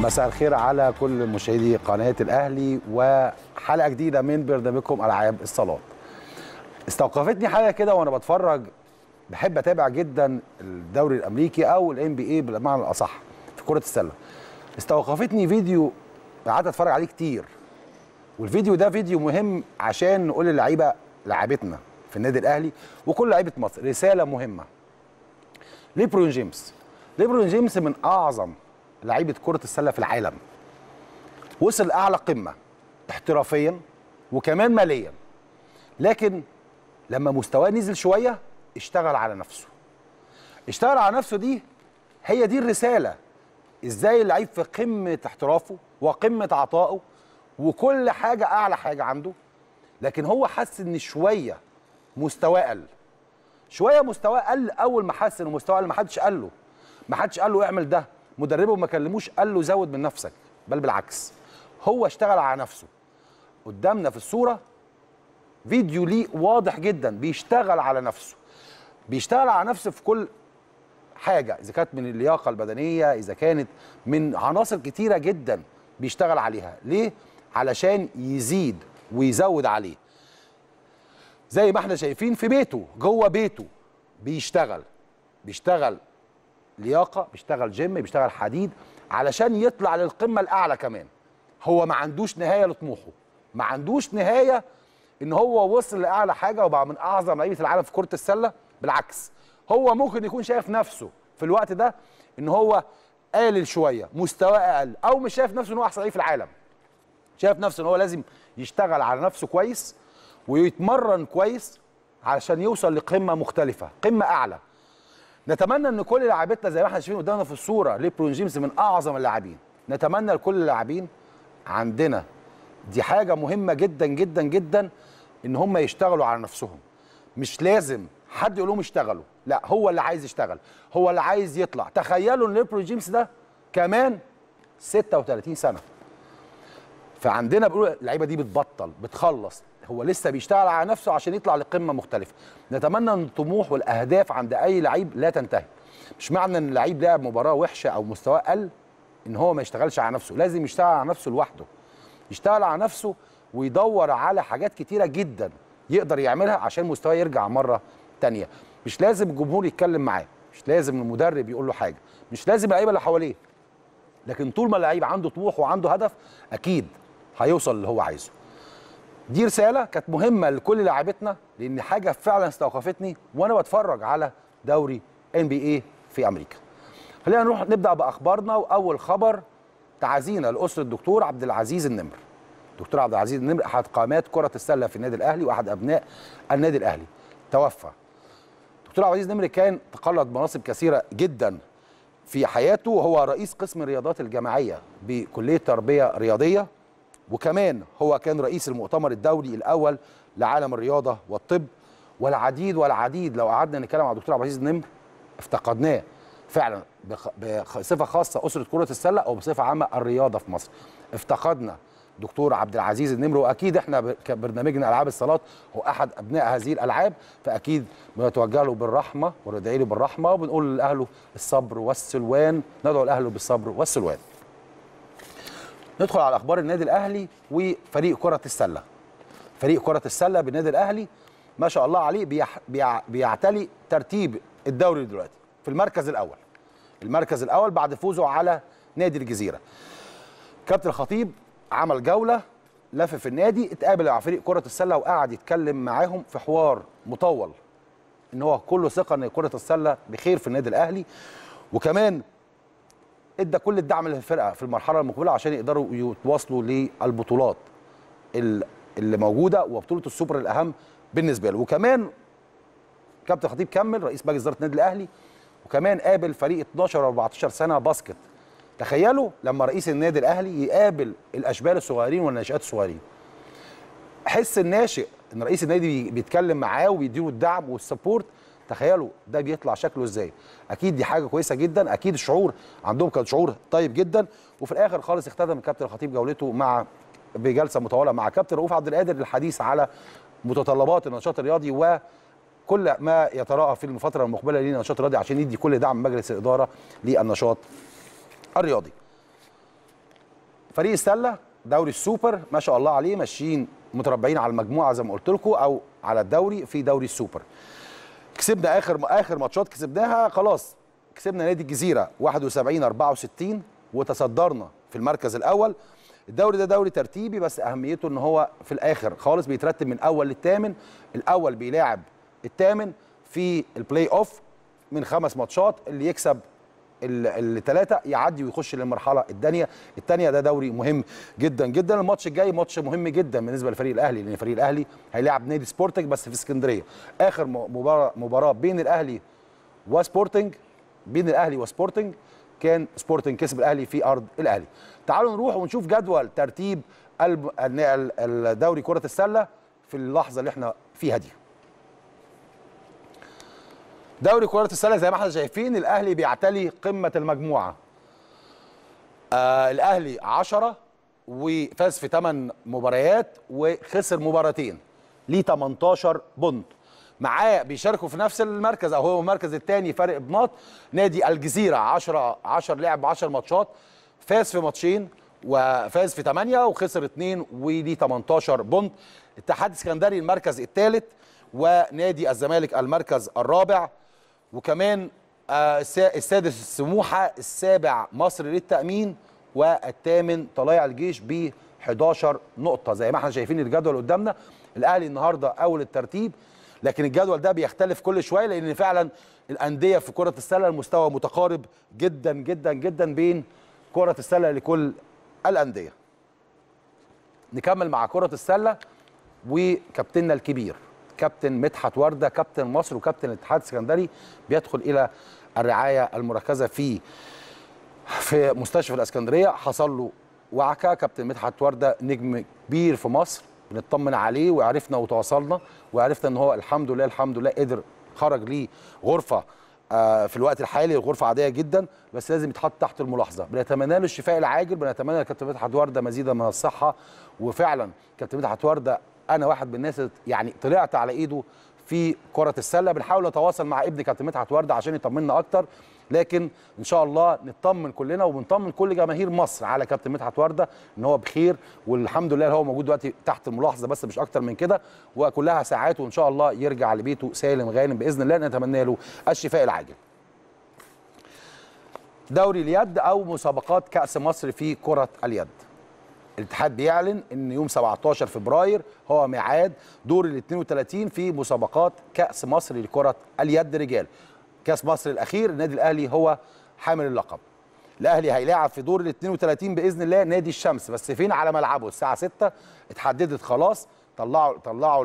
مساء الخير على كل مشاهدي قناة الأهلي وحلقة جديدة من برنامجكم ألعاب الصالات. استوقفتني حاجة كده وأنا بتفرج، بحب أتابع جدا الدوري الأمريكي أو ال NBA بالمعنى الأصح في كرة السلة. استوقفتني فيديو قعدت أتفرج عليه كتير، والفيديو ده فيديو مهم عشان نقول للعيبة لعيبتنا في النادي الأهلي وكل لعيبة مصر رسالة مهمة. ليبرون جيمس من أعظم لعيبة كرة السلة في العالم، وصل لأعلى قمة احترافيا وكمان ماليا، لكن لما مستواه نزل شوية اشتغل على نفسه. دي هي دي الرسالة، ازاي اللعيب في قمة احترافه وقمة عطائه وكل حاجة أعلى حاجة عنده، لكن هو حس ان شوية مستواه قل. أول ما حس ان مستواه قل ما حدش قال له اعمل ده، مدربه ما كلموش قال له زود من نفسك، بل بالعكس هو اشتغل على نفسه. قدامنا في الصورة فيديو ليه واضح جدا بيشتغل على نفسه في كل حاجة، إذا كانت من اللياقة البدنية، إذا كانت من عناصر كتيرة جدا بيشتغل عليها. ليه؟ علشان يزيد ويزود عليه. زي ما احنا شايفين في بيته، جوه بيته بيشتغل لياقه، بيشتغل جيم، بيشتغل حديد علشان يطلع للقمه الاعلى. كمان هو ما عندوش نهايه لطموحه، ما عندوش نهايه ان هو وصل لاعلى حاجه وبقى من اعظم لعيبه العالم في كره السله. بالعكس هو ممكن يكون شايف نفسه في الوقت ده ان هو قلل شويه، مستواه اقل، او مش شايف نفسه ان هو احسن لعيب في العالم. شايف نفسه ان هو لازم يشتغل على نفسه كويس ويتمرن كويس علشان يوصل لقمه مختلفه، قمه اعلى. نتمنى ان كل لاعبتنا زي ما احنا شايفين قدامنا في الصوره، ليبرون جيمس من اعظم اللاعبين، نتمنى لكل اللاعبين عندنا دي حاجه مهمه جدا جدا جدا، ان هم يشتغلوا على نفسهم. مش لازم حد يقول لهم اشتغلوا، لا، هو اللي عايز يشتغل، هو اللي عايز يطلع. تخيلوا ان ليبرون جيمس ده كمان 36 سنه، فعندنا بيقولوا اللعيبه دي بتخلص، هو لسه بيشتغل على نفسه عشان يطلع لقمه مختلفه. نتمنى ان الطموح والاهداف عند اي لعيب لا تنتهي. مش معنى ان اللعيب لعب مباراه وحشه او مستواه قل ان هو ما يشتغلش على نفسه، لازم يشتغل على نفسه لوحده، يشتغل على نفسه ويدور على حاجات كتيره جدا يقدر يعملها عشان مستواه يرجع مره تانيه. مش لازم الجمهور يتكلم معاه، مش لازم المدرب يقول له حاجه، مش لازم اللعيبه اللي حواليه، لكن طول ما اللعيب عنده طموح وعنده هدف اكيد هيوصل اللي هو عايزه. دي رسالة كانت مهمة لكل لاعبتنا، لأن حاجة فعلا استوقفتني وأنا بتفرج على دوري NBA في أمريكا. خلينا نروح نبدأ بأخبارنا، وأول خبر تعازينا لأسرة الدكتور عبد العزيز النمر. دكتور عبد العزيز النمر أحد قامات كرة السلة في النادي الأهلي وأحد أبناء النادي الأهلي، توفى. دكتور عبد العزيز النمر كان تقلد مناصب كثيرة جدا في حياته، وهو رئيس قسم الرياضات الجامعية بكلية تربية رياضية، وكمان هو كان رئيس المؤتمر الدولي الأول لعالم الرياضة والطب، والعديد. لو قعدنا نتكلم عن الدكتور عبد العزيز النمر افتقدناه فعلا، بصفة خاصة أسرة كرة السلة أو بصفة عامة الرياضة في مصر. افتقدنا دكتور عبد العزيز النمر، وأكيد احنا كبرنامجنا ألعاب الصالات هو أحد أبناء هذه الألعاب، فأكيد بنتوجه له بالرحمة وندعي له بالرحمة، وبنقول لأهله الصبر والسلوان، ندعو لأهله بالصبر والسلوان. ندخل على اخبار النادي الاهلي وفريق كره السله. فريق كره السله بالنادي الاهلي ما شاء الله عليه بيعتلي ترتيب الدوري دلوقتي في المركز الاول بعد فوزه على نادي الجزيره. كابتن الخطيب عمل جوله، لف في النادي، اتقابل مع فريق كره السله وقعد يتكلم معاهم في حوار مطول ان هو كله ثقه ان كره السله بخير في النادي الاهلي، وكمان ادى كل الدعم للفرقه في المرحله المقبله عشان يقدروا يتواصلوا للبطولات اللي موجوده، وبطوله السوبر الاهم بالنسبه له. وكمان كابتن خطيب كمل رئيس مجلس اداره النادي الاهلي، وكمان قابل فريق 12 و14 سنه باسكت. تخيلوا لما رئيس النادي الاهلي يقابل الاشبال الصغيرين والناشئات الصغيرين، حس الناشئ ان رئيس النادي بيتكلم معاه وبيديله الدعم والسبورت. تخيلوا ده بيطلع شكله ازاي. اكيد دي حاجه كويسه جدا، اكيد الشعور عندهم كان شعور طيب جدا. وفي الاخر خالص اختتم الكابتن الخطيب جولته بجلسه مطوله مع كابتن رؤوف عبد القادر للحديث على متطلبات النشاط الرياضي وكل ما يتراءى في الفتره المقبله للنشاط الرياضي عشان يدي كل دعم مجلس الاداره للنشاط الرياضي. فريق السله دوري السوبر ما شاء الله عليه ماشيين متربعين على المجموعه زي ما قلت لكم او على الدوري في دوري السوبر. كسبنا اخر ماتشات كسبناها خلاص، كسبنا نادي الجزيره 71-64 وتصدرنا في المركز الاول. الدوري ده دوري ترتيبي بس اهميته ان هو في الاخر خالص بيترتب من اول للثامن، الاول بيلاعب الثامن في البلاي اوف من 5 ماتشات، اللي يكسب الثلاثه يعدي ويخش للمرحله الثانيه. ده دوري مهم جدا جدا. الماتش الجاي ماتش مهم جدا بالنسبه للفريق الاهلي، لان الفريق الاهلي هيلاعب نادي سبورتنج بس في اسكندريه. اخر مباراه بين الاهلي وسبورتنج كان سبورتنج كسب الاهلي في ارض الاهلي. تعالوا نروح ونشوف جدول ترتيب الدوري كره السله في اللحظه اللي احنا فيها دي. دوري كرة السلة زي ما احنا شايفين الأهلي بيعتلي قمة المجموعة. الأهلي 10 وفاز في 8 مباريات وخسر مباراتين، ليه 18 بونت. معاه بيشاركوا في نفس المركز او هو المركز الثاني فرق بنقط نادي الجزيرة 10 لعب 10 ماتشات، فاز في ماتشين وفاز في 8 وخسر 2 وليه 18 بونت. اتحاد اسكندري المركز الثالث ونادي الزمالك المركز الرابع، وكمان السادس سموحه، السابع مصر للتأمين، والثامن طلائع الجيش ب 11 نقطة. زي ما احنا شايفين الجدول قدامنا، الأهلي النهارده أول الترتيب، لكن الجدول ده بيختلف كل شوية لأن فعلا الأندية في كرة السلة المستوى متقارب جدا جدا جدا بين كرة السلة لكل الأندية. نكمل مع كرة السلة وكابتننا الكبير كابتن مدحت ورده، كابتن مصر وكابتن الاتحاد السكندري، بيدخل الى الرعايه المركزه في مستشفى الاسكندريه. حصل له وعكه. كابتن مدحت ورده نجم كبير في مصر، بنطمن عليه وعرفنا وتواصلنا وعرفنا ان هو الحمد لله قدر خرج ليه غرفه في الوقت الحالي، غرفه عاديه جدا بس لازم يتحط تحت الملاحظه. بنتمنى له الشفاء العاجل، بنتمنى لكابتن مدحت ورده مزيدا من الصحه. وفعلا كابتن مدحت ورده انا واحد من الناس يعني طلعت على ايده في كره السله. بنحاول نتواصل مع ابن كابتن مدحت ورده عشان يطمنا اكتر، لكن ان شاء الله نطمن كلنا وبنطمن كل جماهير مصر على كابتن مدحت ورده ان هو بخير، والحمد لله هو موجود دلوقتي تحت الملاحظه بس مش اكتر من كده، وكلها ساعات وان شاء الله يرجع لبيته سالم غانم باذن الله. نتمنى له الشفاء العاجل. دوري اليد او مسابقات كاس مصر في كره اليد، الاتحاد بيعلن ان يوم 17 فبراير هو ميعاد دور ال 32 في مسابقات كأس مصر لكرة اليد رجال. كأس مصر الأخير النادي الأهلي هو حامل اللقب. الأهلي هيلاعب في دور ال 32 بإذن الله نادي الشمس، بس فين؟ على ملعبه الساعة 6 اتحددت خلاص، طلعوا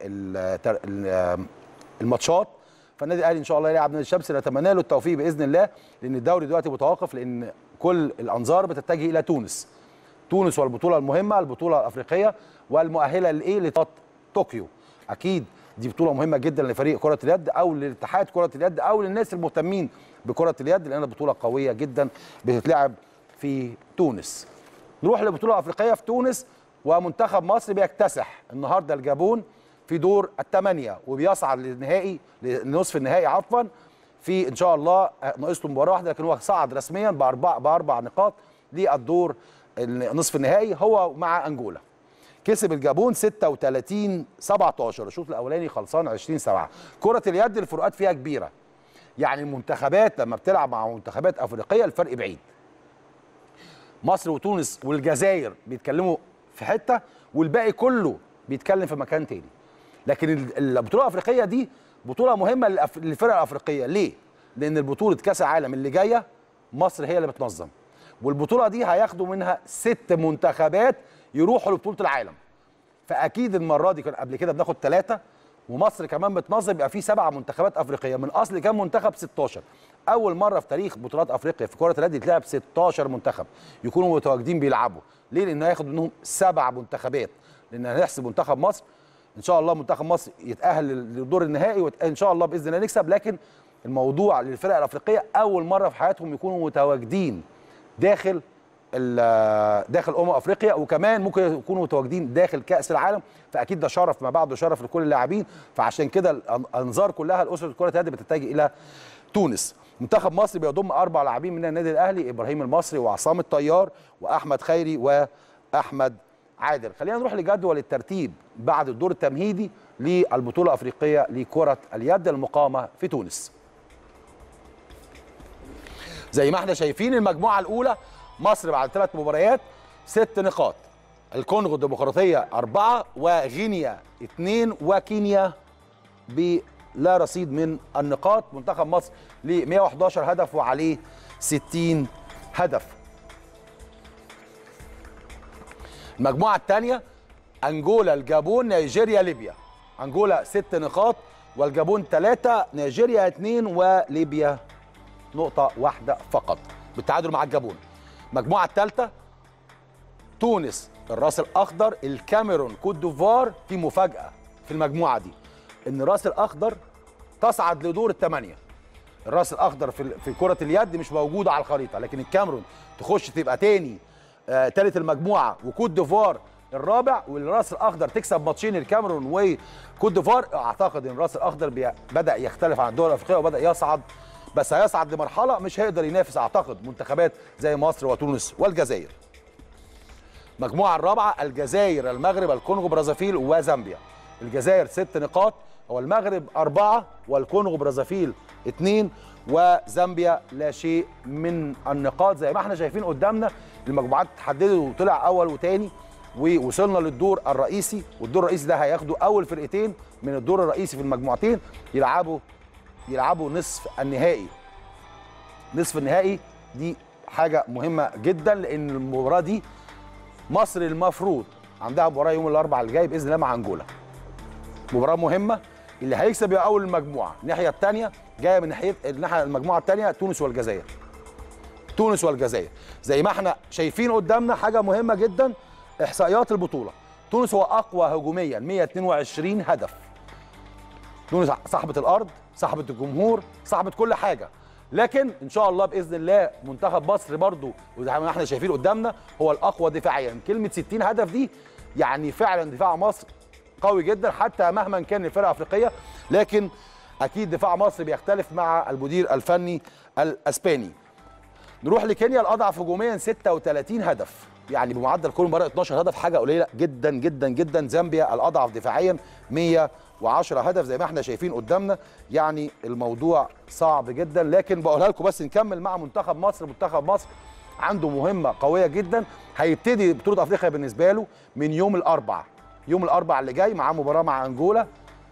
الماتشات. فالنادي الأهلي إن شاء الله يلعب نادي الشمس، نتمنى له التوفيق بإذن الله، لأن الدوري دلوقتي متوقف لأن كل الأنظار بتتجه إلى تونس والبطوله المهمه البطوله الافريقيه والمؤهله لطوكيو. اكيد دي بطوله مهمه جدا لفريق كره اليد او لاتحاد كره اليد او للناس المهتمين بكره اليد، لانها بطوله قويه جدا بتتلعب في تونس. نروح للبطوله الافريقيه في تونس، ومنتخب مصر بيكتسح النهارده الجابون في دور الثمانيه وبيصعد لنصف النهائي عفوا. في ان شاء الله ناقص له مباراه واحده، لكن هو صعد رسميا باربع نقاط للدور نصف النهائي هو مع انجولا. كسب الجابون 36-17، الشوط الاولاني خلصان 20-7. كره اليد الفروقات فيها كبيره، يعني المنتخبات لما بتلعب مع منتخبات افريقيه الفرق بعيد. مصر وتونس والجزائر بيتكلموا في حته والباقي كله بيتكلم في مكان تاني. لكن البطوله الافريقيه دي بطوله مهمه للفرق الافريقيه. ليه؟ لان البطوله كاس العالم اللي جايه مصر هي اللي بتنظم، والبطوله دي هياخدوا منها 6 منتخبات يروحوا لبطوله العالم. فاكيد المره دي كان قبل كده بناخد 3 ومصر كمان بتنظم، يبقى في 7 منتخبات افريقيه من اصل كام منتخب؟ 16. اول مره في تاريخ بطولات افريقيا في كره اليد يتلعب 16 منتخب يكونوا متواجدين بيلعبوا. ليه؟ لان هياخد منهم 7 منتخبات، لان هنحسب منتخب مصر ان شاء الله منتخب مصر يتاهل للدور النهائي وان شاء الله باذن الله نكسب. لكن الموضوع للفرق الافريقيه اول مره في حياتهم يكونوا متواجدين داخل افريقيا، وكمان ممكن يكونوا متواجدين داخل كاس العالم. فاكيد ده شرف ما بعده شرف لكل اللاعبين. فعشان كده الانظار كلها الاسره كره اليد بتتجه الى تونس. منتخب مصر بيضم 4 لاعبين من النادي الاهلي، ابراهيم المصري وعصام الطيار واحمد خيري واحمد عادل. خلينا نروح لجدول الترتيب بعد الدور التمهيدي للبطوله الافريقيه لكره اليد المقامه في تونس. زي ما احنا شايفين المجموعه الاولى مصر بعد 3 مباريات 6 نقاط، الكونغو الديمقراطيه 4 وغينيا 2 وكينيا بلا رصيد من النقاط. منتخب مصر ل 111 هدف وعليه 60 هدف. المجموعه الثانيه انجولا، الجابون، نيجيريا، ليبيا. انجولا 6 نقاط والجابون 3، نيجيريا 2 وليبيا نقطة واحدة فقط بالتعادل مع الجابون. المجموعة الثالثة تونس، الراس الأخضر، الكاميرون، كوت ديفوار. في مفاجأة في المجموعة دي إن الراس الأخضر تصعد لدور الثمانية. الراس الأخضر في كرة اليد مش موجودة على الخريطة، لكن الكاميرون تخش تبقى تاني ثالث المجموعة، وكوت ديفوار الرابع، والراس الأخضر تكسب ماتشين الكاميرون وكوت ديفوار. أعتقد إن الراس الأخضر بدأ يختلف عن الدول الأفريقية وبدأ يصعد، بس هيصعد لمرحله مش هيقدر ينافس اعتقد منتخبات زي مصر وتونس والجزائر. المجموعه الرابعه الجزائر، المغرب، الكونغو برازافيل وزامبيا. الجزائر 6 نقاط والمغرب 4 والكونغو برازافيل 2 وزامبيا لا شيء من النقاط. زي ما احنا شايفين قدامنا المجموعات اتحددت وطلع اول وثاني ووصلنا للدور الرئيسي، والدور الرئيسي ده هياخدوا اول فرقتين من الدور الرئيسي في المجموعتين يلعبوا نصف النهائي. نصف النهائي دي حاجة مهمة جدا، لأن المباراة دي مصر المفروض عندها مباراة يوم الأربعاء الجاي بإذن الله مع أنجولا. مباراة مهمة، اللي هيكسب يبقى أول المجموعة. الناحية الثانية جاية من ناحية المجموعة الثانية تونس والجزائر. تونس والجزائر زي ما احنا شايفين قدامنا حاجة مهمة جدا، إحصائيات البطولة. تونس هو أقوى هجوميا 122 هدف. تونس صاحبة الأرض، صاحبة الجمهور، صاحبة كل حاجة، لكن إن شاء الله بإذن الله منتخب مصر برضو وزي ما احنا شايفين قدامنا هو الأقوى دفاعيا. كلمة 60 هدف دي يعني فعلا دفاع مصر قوي جدا، حتى مهما كان الفرقة الأفريقية، لكن أكيد دفاع مصر بيختلف مع المدير الفني الأسباني. نروح لكينيا، الأضعف هجوميا 36 هدف، يعني بمعدل كل مباراة 12 هدف، حاجة قليلة جدا جدا جدا. زامبيا الأضعف دفاعيا 110 هدف زي ما احنا شايفين قدامنا، يعني الموضوع صعب جدا. لكن بقولها لكم بس نكمل مع منتخب مصر. منتخب مصر عنده مهمة قوية جدا، هيبتدي بطولة أفريقيا بالنسبة له من يوم الأربعاء. يوم الأربعاء اللي جاي معاه مباراة مع أنجولا،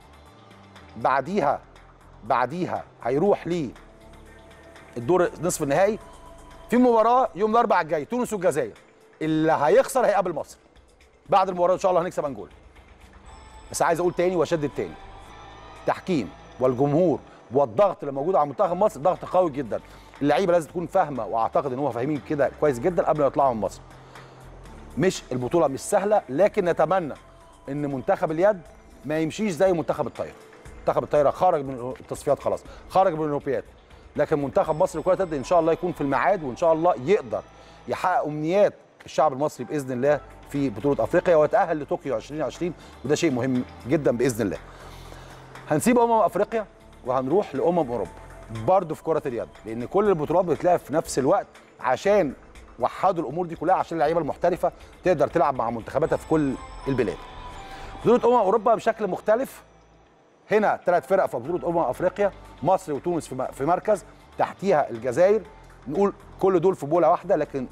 بعديها هيروح للدور نصف النهائي في مباراة يوم الأربعاء الجاي تونس والجزائر. اللي هيخسر هيقابل مصر. بعد المباراة إن شاء الله هنكسب أنجولا. بس عايز أقول تاني وأشدد تاني، التحكيم والجمهور والضغط اللي موجود على منتخب مصر ضغط قوي جدا. اللعيبة لازم تكون فاهمة، وأعتقد إن هو فاهمين كده كويس جدا قبل ما يطلعوا من مصر. مش البطولة مش سهلة، لكن نتمنى إن منتخب اليد ما يمشيش زي منتخب الطايرة. منتخب الطايرة خرج من التصفيات خلاص، خرج من الأولمبياد، لكن منتخب مصر لكرة اليد إن شاء الله يكون في الميعاد، وإن شاء الله يقدر يحقق أمنيات الشعب المصري بإذن الله في بطولة أفريقيا ويتأهل لطوكيو 2020، وده شيء مهم جدا بإذن الله. هنسيب أفريقيا وهنروح أوروبا برضه في كرة اليد، لأن كل البطولات بتتلعب في نفس الوقت عشان وحدوا الأمور دي كلها، عشان اللعيبة المحترفة تقدر تلعب مع منتخباتها في كل البلاد. بطولة أوروبا بشكل مختلف، هنا 3 فرق في بطولة أفريقيا، مصر وتونس في مركز، تحتيها الجزائر. نقول كل دول في بولة واحدة، لكن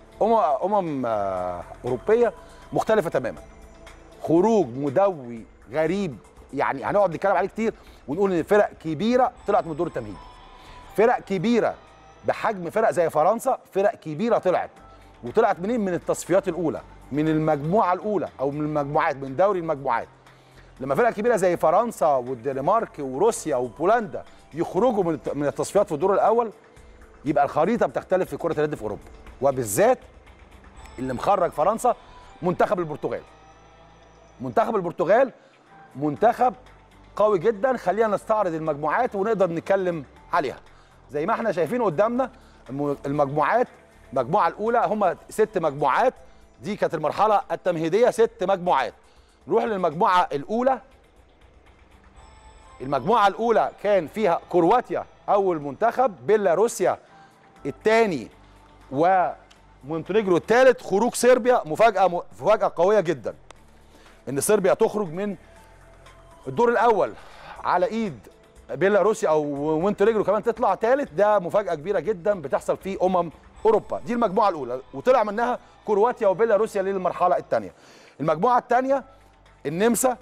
أوروبية مختلفة تماما. خروج مدوي غريب، يعني هنقعد نتكلم عليه كتير ونقول ان فرق كبيرة طلعت من الدور التمهيدي. فرق كبيرة بحجم فرق زي فرنسا، فرق كبيرة طلعت منين؟ من التصفيات الأولى، من المجموعة الأولى أو من المجموعات، من دوري المجموعات. لما فرق كبيرة زي فرنسا والدنمارك وروسيا وبولندا يخرجوا من التصفيات في الدور الأول، يبقى الخريطة بتختلف في كرة اليد في أوروبا، وبالذات اللي مخرج فرنسا منتخب البرتغال. منتخب البرتغال منتخب قوي جدا. خلينا نستعرض المجموعات ونقدر نتكلم عليها. زي ما احنا شايفين قدامنا المجموعات، المجموعة الأولى هم 6 مجموعات، دي كانت المرحلة التمهيدية 6 مجموعات. نروح للمجموعة الأولى. المجموعة الأولى كان فيها كرواتيا اول منتخب، بيلاروسيا الثاني ومونتينيجرو الثالث. خروج صربيا مفاجاه قويه جدا، ان صربيا تخرج من الدور الاول على ايد بيلاروسيا او مونتينيجرو كمان تطلع ثالث. ده مفاجاه كبيره جدا بتحصل في اوروبا. دي المجموعه الاولى، وطلع منها كرواتيا وبيلاروسيا للمرحله الثانيه. المجموعه الثانيه النمسا،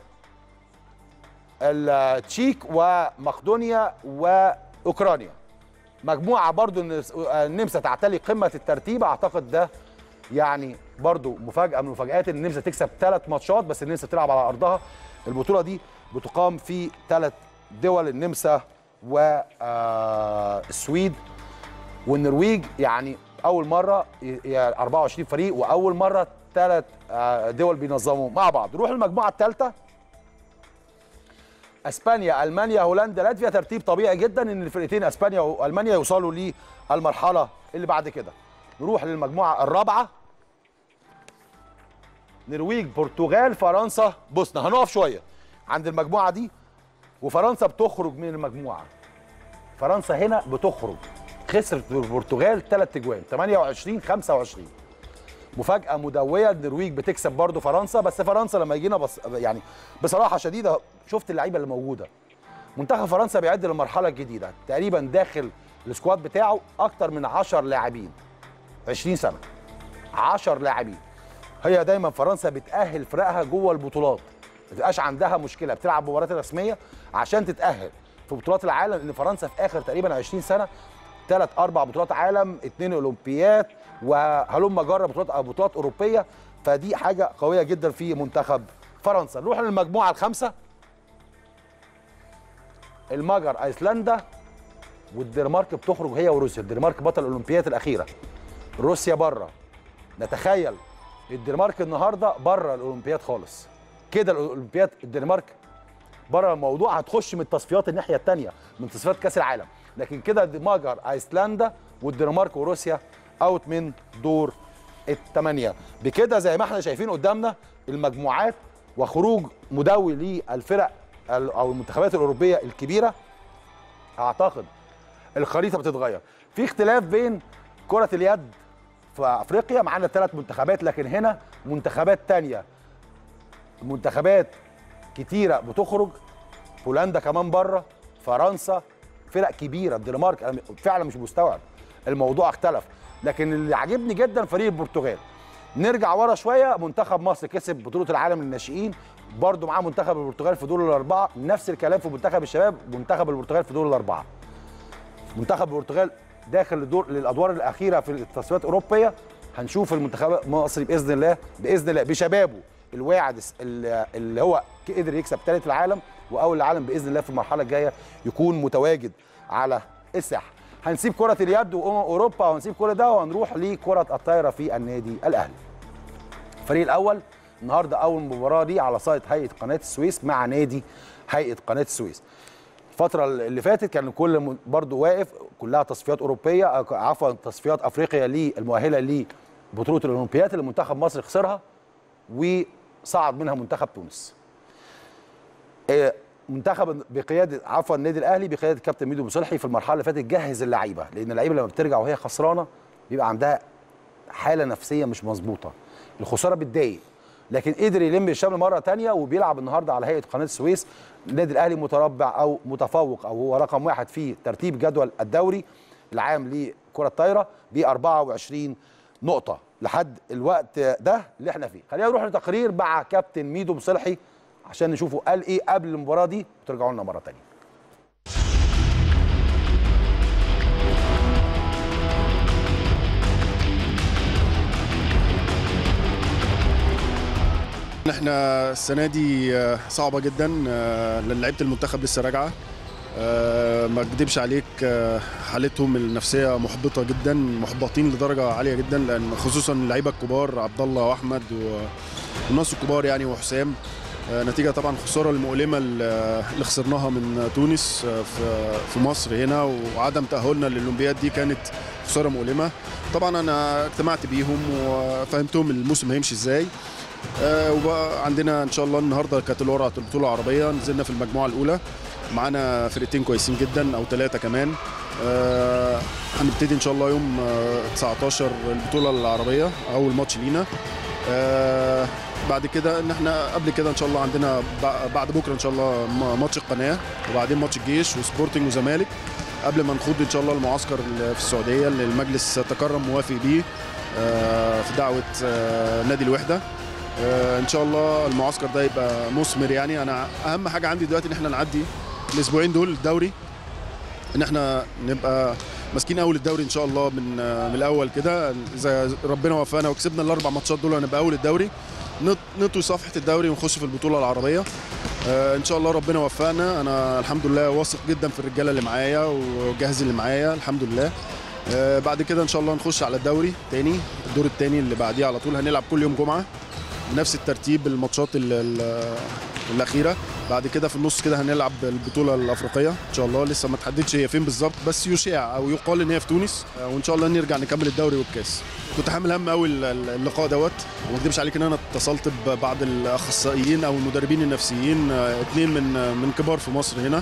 التشيك ومقدونيا واوكرانيا. مجموعه برضو النمسا تعتلي قمه الترتيب. اعتقد ده يعني برضو مفاجاه من المفاجآت ان النمسا تكسب 3 ماتشات، بس النمسا تلعب على ارضها. البطوله دي بتقام في 3 دول، النمسا والسويد والنرويج. يعني اول مره 24 فريق، واول مره 3 دول بينظموا مع بعض. نروح المجموعه الثالثه، اسبانيا، المانيا، هولندا، لاتفيا. ترتيب طبيعي جدا ان الفرقتين اسبانيا والمانيا يوصلوا للمرحله اللي بعد كده. نروح للمجموعه الرابعه، نرويج، برتغال، فرنسا، بوسنا. هنقف شويه عند المجموعه دي، وفرنسا بتخرج من المجموعه. فرنسا هنا بتخرج، خسرت البرتغال 3 اجوان 28-25. مفاجاه مدويه. النرويج بتكسب برضو فرنسا، بس فرنسا لما يجينا يعني بصراحه شديده شفت اللعيبه اللي موجوده. منتخب فرنسا بيعد للمرحله الجديده، تقريبا داخل السكواد بتاعه اكتر من 10 لاعبين 20 سنه. 10 لاعبين. هي دايما فرنسا بتاهل فرقها جوه البطولات، ما تبقاش عندها مشكله، بتلعب مباريات رسميه عشان تتاهل في بطولات العالم. لان فرنسا في اخر تقريبا 20 سنه 3-4 بطولات عالم، 2 اولمبيات، وهلم جرى بطولات اوروبيه. فدي حاجه قويه جدا في منتخب فرنسا. نروح للمجموعه الخامسه، المجر، ايسلندا، والدنمارك بتخرج هي وروسيا. الدنمارك بطل الاولمبيات الاخيره، روسيا بره. نتخيل الدنمارك النهارده بره الاولمبياد خالص كده. الاولمبياد الدنمارك بره الموضوع، هتخش من التصفيات الناحيه الثانيه من تصفيات كاس العالم. لكن كده المجر، ايسلندا، والدنمارك وروسيا اوت من دور الثمانيه. بكده زي ما احنا شايفين قدامنا المجموعات وخروج مدوي للفرق او المنتخبات الاوروبيه الكبيره. اعتقد الخريطه بتتغير. في اختلاف بين كره اليد في افريقيا، معانا 3 منتخبات، لكن هنا منتخبات ثانيه، منتخبات كتيره بتخرج. هولندا كمان بره، فرنسا، فرق كبيره، الدنمارك. انا فعلا مش مستوعب، الموضوع اختلف. لكن اللي عاجبني جدا فريق البرتغال. نرجع ورا شويه، منتخب مصر كسب بطوله العالم للناشئين، برضه معاه منتخب البرتغال في دور الاربعه. نفس الكلام في منتخب الشباب، منتخب البرتغال في دور الاربعه. منتخب البرتغال داخل للادوار الاخيره في التصفيات الاوروبيه. هنشوف المنتخب المصري باذن الله بشبابه الواعد اللي هو قدر يكسب ثالث العالم واول العالم باذن الله في المرحله الجايه يكون متواجد على الساحه. هنسيب كره اليد واوروبا وهنسيب كل ده وهنروح لكره الطايره في النادي الاهلي. الفريق الاول النهارده اول مباراه ليه على سايت هيئه قناه السويس مع نادي هيئه قناه السويس. الفتره اللي فاتت كان الكل برضو واقف، كلها تصفيات اوروبيه، عفوا تصفيات افريقيا المؤهله لبطوله الاولمبيات اللي منتخب مصر خسرها وصعد منها منتخب تونس. منتخب بقياده النادي الاهلي بقياده الكابتن ميدو مصلحي في المرحله اللي فاتت جهز اللعيبه، لان اللعيبه لما بترجع وهي خسرانه بيبقى عندها حاله نفسيه مش مظبوطه، الخساره بتضايق، لكن قدر يلم الشمل مره ثانيه وبيلعب النهارده على هيئه قناه السويس. النادي الاهلي متربع او متفوق او هو رقم 1 في ترتيب جدول الدوري العام لكره الطايره ب 24 نقطه لحد الوقت ده اللي احنا فيه. خلينا نروح لتقرير مع كابتن ميدو مصلحي عشان نشوفه قال ايه قبل المباراه دي وترجعوا لنا مره ثانيه. احنا السنه دي صعبه جدا لان لعيبه المنتخب لسه راجعه، ما اكدبش عليك حالتهم النفسيه محبطه جدا، محبطين لدرجه عاليه جدا، لان خصوصا اللعيبه الكبار عبد الله واحمد والناس الكبار يعني وحسام، نتيجه طبعا الخساره المؤلمه اللي خسرناها من تونس في مصر هنا، وعدم تاهلنا للاولمبياد دي كانت خساره مؤلمه. طبعا انا اجتمعت بيهم وفهمتهم الموسم هيمشي ازاي. وبقى عندنا ان شاء الله النهارده كانت البطوله العربيه، نزلنا في المجموعه الاولى، معانا فرقتين كويسين جدا او 3 كمان، هنبتدي ان شاء الله يوم 19 البطوله العربيه، اول ماتش لينا. بعد كده ان احنا قبل كده ان شاء الله عندنا بعد بكره ان شاء الله ماتش القناه، وبعدين ماتش الجيش وسبورتنج وزمالك، قبل ما نخوض ان شاء الله المعسكر في السعوديه اللي المجلس تكرم موافق بيه في دعوه نادي الوحده. ان شاء الله المعسكر ده يبقى مثمر. يعني انا اهم حاجه عندي دلوقتي ان احنا نعدي الاسبوعين دول الدوري، ان احنا نبقى ماسكين اول الدوري ان شاء الله من الاول كده. اذا ربنا وفقنا وكسبنا الاربع ماتشات دول هنبقى اول الدوري، نطوي صفحه الدوري ونخش في البطوله العربيه ان شاء الله. ربنا وفقنا. انا الحمد لله واثق جدا في الرجاله اللي معايا والجهاز اللي معايا الحمد لله. بعد كده ان شاء الله نخش على الدوري تاني، الدور الثاني اللي بعديه على طول. هنلعب كل يوم جمعه بنفس الترتيب الماتشات الاخيره. بعد كده في النص كده هنلعب البطوله الافريقيه ان شاء الله، لسه ما تحددش هي فين بالظبط، بس يشاع او يقال ان هي في تونس، وان شاء الله نرجع نكمل الدوري والكاس. كنت حامل هم قوي اللقاء دوت، وما اكذبش عليك ان انا اتصلت ببعض الاخصائيين او المدربين النفسيين، اثنين من كبار في مصر هنا،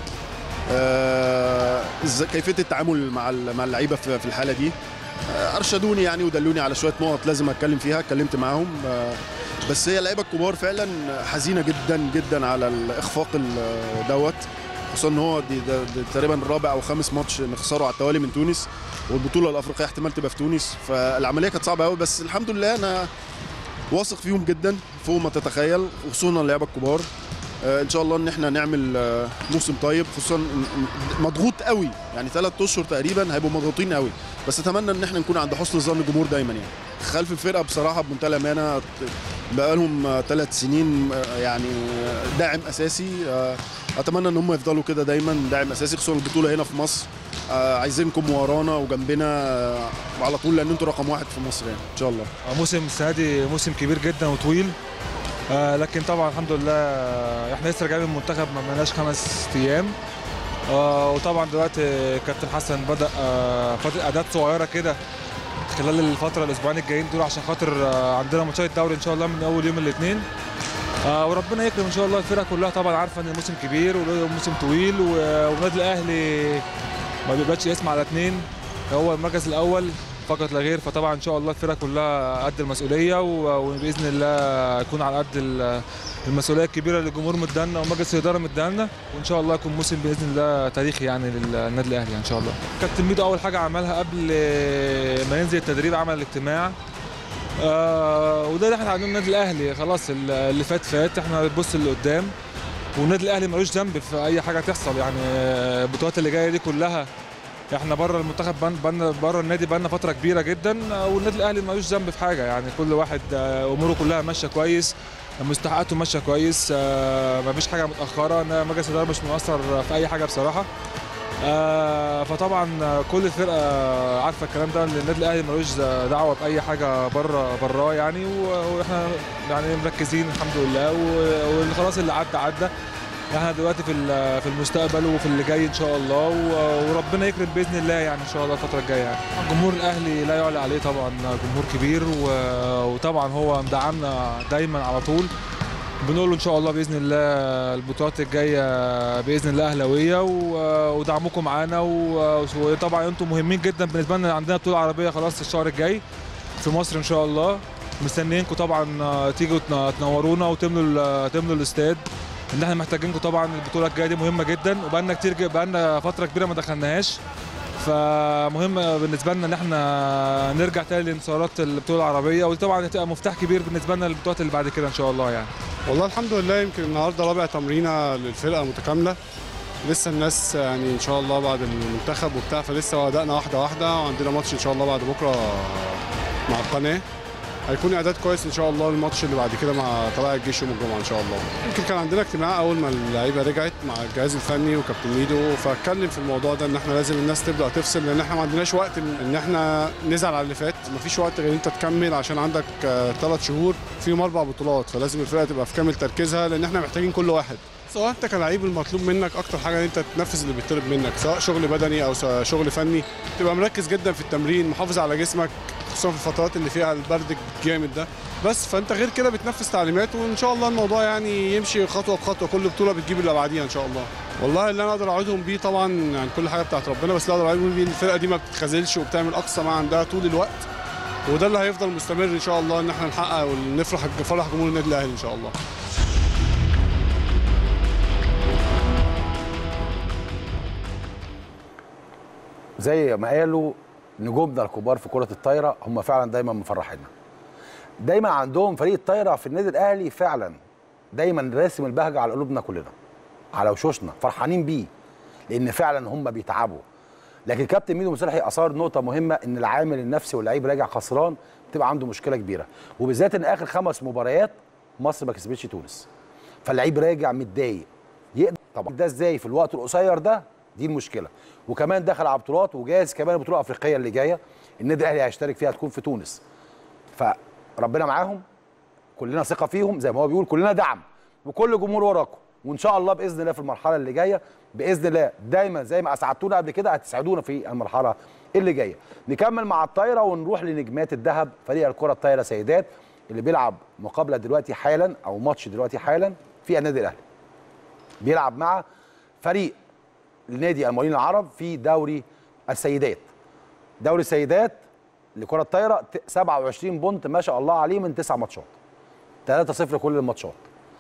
كيفيه التعامل مع اللعيبه في الحاله دي. ارشدوني يعني ودلوني على شويه نقط لازم اتكلم فيها. اتكلمت معاهم، بس هي اللعيبه الكبار فعلا حزينه جدا جدا على الاخفاق دوت، خصوصا ان هو دي تقريبا الرابع او خامس ماتش نخسره على التوالي من تونس، والبطوله الافريقيه احتمال تبقى في تونس. فالعمليه كانت صعبه قوي، بس الحمد لله انا واثق فيهم جدا فوق ما تتخيل، وخصوصا اللعيبه الكبار. ان شاء الله ان احنا نعمل موسم طيب، خصوصا مضغوط قوي يعني 3 اشهر تقريبا هيبقوا مضغوطين قوي، بس اتمنى ان احنا نكون عند حسن ظن الجمهور دايما. يعني خلف الفرقه بصراحه بمنتهى الامانه بقى لهم 3 سنين يعني داعم اساسي. اتمنى ان هم يفضلوا كده دايما داعم اساسي، خصوصا البطوله هنا في مصر. عايزينكم ورانا وجنبنا وعلى طول، لان انتوا رقم 1 في مصر يعني ان شاء الله. موسم السنه دي موسم كبير جدا وطويل، لكن طبعا الحمد لله احنا لسه راجعين من المنتخب ما بقناش 5 ايام. وطبعا دلوقتي كابتن حسن بدأ فترة اعداد صغيره كده خلال الفتره الاسبوعين الجايين دول، عشان خاطر عندنا ماتشات الدوري ان شاء الله من اول يوم الاثنين. وربنا يكرم ان شاء الله. الفرقه كلها طبعا عارفه ان الموسم كبير وموسم طويل، والنادي الاهلي ما بيبقاش يسمع على 2، هو المركز الاول فقط لا غير. فطبعا ان شاء الله الفرقه كلها قد المسؤوليه، وباذن الله يكون على قد المسؤوليه الكبيره اللي الجمهور مدانا ومجلس الاداره مدانا، وان شاء الله يكون موسم باذن الله تاريخي يعني للنادي الاهلي ان شاء الله. كابتن ميدو اول حاجه عملها قبل ما ينزل التدريب عمل الاجتماع، وده اللي احنا عاملينه النادي الاهلي. خلاص اللي فات احنا بنبص لقدام، والنادي الاهلي ملوش ذنب في اي حاجه تحصل. يعني البطولات اللي جايه دي كلها احنا بره المنتخب بره النادي بقالنا فتره كبيره جدا، والنادي الاهلي ملوش ذنب في حاجه. يعني كل واحد اموره كلها ماشيه كويس، مستحقاته ماشيه كويس، مفيش حاجه متاخره. مجلس الاداره مش مقصر في اي حاجه بصراحه. فطبعا كل الفرقه عارفه الكلام ده، ان النادي الاهلي ملوش دعوه باي حاجه براه يعني، واحنا يعني مركزين الحمد لله، وخلاص اللي عدى. احنا دلوقتي في المستقبل وفي اللي جاي ان شاء الله، وربنا يكرم باذن الله يعني ان شاء الله الفتره الجايه. يعني جمهور الاهلي لا يعلى عليه طبعا، جمهور كبير، وطبعا هو مدعمنا دايما على طول. بنقول له ان شاء الله باذن الله البطولات الجايه باذن الله اهلاويه، ودعمكم معانا، وطبعا انتم مهمين جدا بالنسبه لنا. عندنا بطوله عربيه خلاص الشهر الجاي في مصر ان شاء الله، مستنيينكم طبعا تيجوا تنورونا وتملوا الاستاد، ان احنا محتاجينكم طبعا. البطوله الجايه دي مهمه جدا، وبقالنا فتره كبيره ما دخلناهاش، فمهم بالنسبه لنا ان احنا نرجع تاني لانتصارات البطوله العربيه، وطبعا هتبقى مفتاح كبير بالنسبه لنا للبطولات اللي بعد كده ان شاء الله. يعني والله الحمد لله، يمكن النهارده رابع تمرينه للفرقه متكامله، لسه الناس يعني ان شاء الله بعد المنتخب وبتاع، فلسه بدأنا واحده واحده، وعندنا ماتش ان شاء الله بعد بكره مع القناه، هيكون اعداد كويس ان شاء الله. الماتش اللي بعد كده مع طلائع الجيش يوم الجمعه ان شاء الله. يمكن كان عندنا اجتماع اول ما اللعيبه رجعت مع الجهاز الفني وكابتن ميدو، فاتكلم في الموضوع ده ان احنا لازم الناس تبدا تفصل، لان احنا ما عندناش وقت ان احنا نزعل على اللي فات. ما فيش وقت غير انت تكمل، عشان عندك 3 شهور فيهم 4 بطولات، فلازم الفرقه تبقى في كامل تركيزها، لان احنا محتاجين كل واحد. سواء انت كلاعب المطلوب منك اكتر حاجه ان انت تنفذ اللي بيطلب منك، سواء شغل بدني او شغل فني، تبقى مركز جدا في التمرين، محافظ على جسمك، خصوصا في الفترات اللي فيها البرد الجامد ده. بس فانت غير كده بتنفذ تعليمات، وان شاء الله الموضوع يعني يمشي خطوه بخطوه، كل بطوله بتجيب اللي بعديها ان شاء الله. والله اللي انا اقدر اوعدهم بيه طبعا يعني كل حاجه بتاعت ربنا، بس اللي اقدر اوعدهم بيه الفرقه دي ما بتتخاذلش وبتعمل اقصى ما عندها طول الوقت، وده اللي هيفضل مستمر ان شاء الله، ان احنا نحقق ونفرح جمهور النادي الاهلي ان شاء الله. زي ما قالوا نجومنا الكبار في كرة الطايرة، هم فعلا دايما مفرحيننا. دايما عندهم فريق الطايرة في النادي الأهلي فعلا دايما راسم البهجة على قلوبنا كلنا، على وشوشنا، فرحانين بيه لأن فعلا هم بيتعبوا. لكن كابتن ميدو مصلحي أثار نقطة مهمة، إن العامل النفسي واللعيب راجع خسران بتبقى عنده مشكلة كبيرة، وبالذات إن آخر 5 مباريات مصر ما كسبتش تونس، فاللعيب راجع متضايق. يقدر طبعا ده ازاي في الوقت القصير ده؟ دي المشكله. وكمان دخل على بطولات وجاهز كمان البطوله الافريقيه اللي جايه النادي الاهلي هيشترك فيها، هتكون في تونس. فربنا معاهم، كلنا ثقه فيهم، زي ما هو بيقول كلنا دعم وكل جمهور وراكم، وان شاء الله باذن الله في المرحله اللي جايه باذن الله دايما زي ما اسعدتونا قبل كده هتسعدونا في المرحله اللي جايه. نكمل مع الطايره ونروح لنجمات الذهب، فريق الكره الطايره سيدات اللي بيلعب مقابله دلوقتي حالا او ماتش دلوقتي حالا في النادي الاهلي. بيلعب مع فريق النادي المقاولين العرب في دوري السيدات. دوري السيدات لكرة الطايرة 27 بونت ما شاء الله عليه من 9 ماتشات. 3-0 كل الماتشات.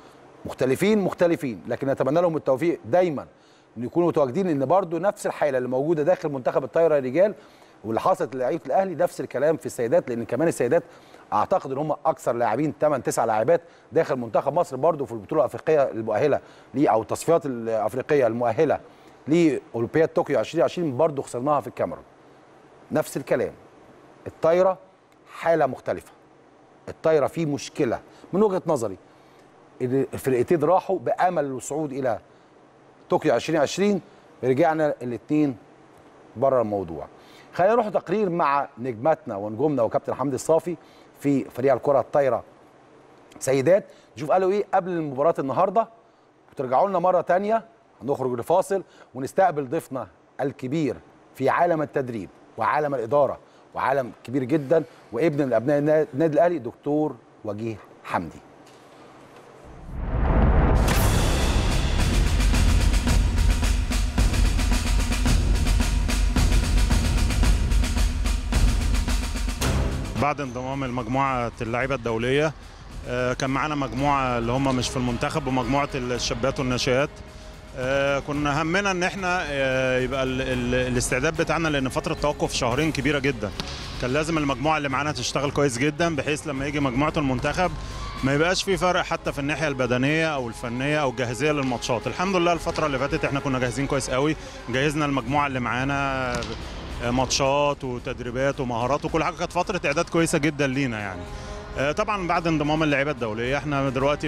مختلفين، لكن نتمنى لهم التوفيق دايما ان يكونوا متواجدين، ان برضو نفس الحاله اللي موجوده داخل منتخب الطايره الرجال واللي حصلت للعيبه الاهلي نفس الكلام في السيدات، لان كمان السيدات اعتقد ان هم اكثر لاعبين 8-9 لاعبات داخل منتخب مصر برضو في البطوله الافريقيه المؤهله او التصفيات الافريقيه المؤهله لاولمبياد طوكيو 2020 برضو خسرناها في الكاميرون. نفس الكلام. الطايره حاله مختلفه. الطايره فيه مشكله من وجهه نظري. الفرقتين راحوا بامل الصعود الى طوكيو 2020، رجعنا الاثنين بره الموضوع. خلينا نروح تقرير مع نجماتنا ونجومنا وكابتن حمدي الصافي في فريق الكره الطايره سيدات، نشوف قالوا ايه قبل مباراه النهارده، وترجعوا لنا مره ثانيه. هنخرج لفاصل ونستقبل ضيفنا الكبير في عالم التدريب وعالم الاداره وعالم كبير جدا وابن من ابناء النادي الاهلي دكتور وجيه حمدي. بعد انضمام المجموعه اللعيبه الدوليه كان معانا مجموعه اللي هم مش في المنتخب ومجموعه الشابات والناشئات. كنا همنا ان احنا يبقى الاستعداد بتاعنا، لان فتره توقف شهرين كبيره جدا، كان لازم المجموعه اللي معانا تشتغل كويس جدا بحيث لما يجي مجموعه المنتخب ما يبقاش في فرق حتى في الناحيه البدنيه او الفنيه او الجاهزيه للماتشات. الحمد لله الفتره اللي فاتت احنا كنا جاهزين كويس قوي، جهزنا المجموعه اللي معانا ماتشات وتدريبات ومهارات وكل حاجه، كانت فتره اعداد كويسه جدا لينا يعني. طبعا بعد انضمام اللعيبه الدوليه احنا دلوقتي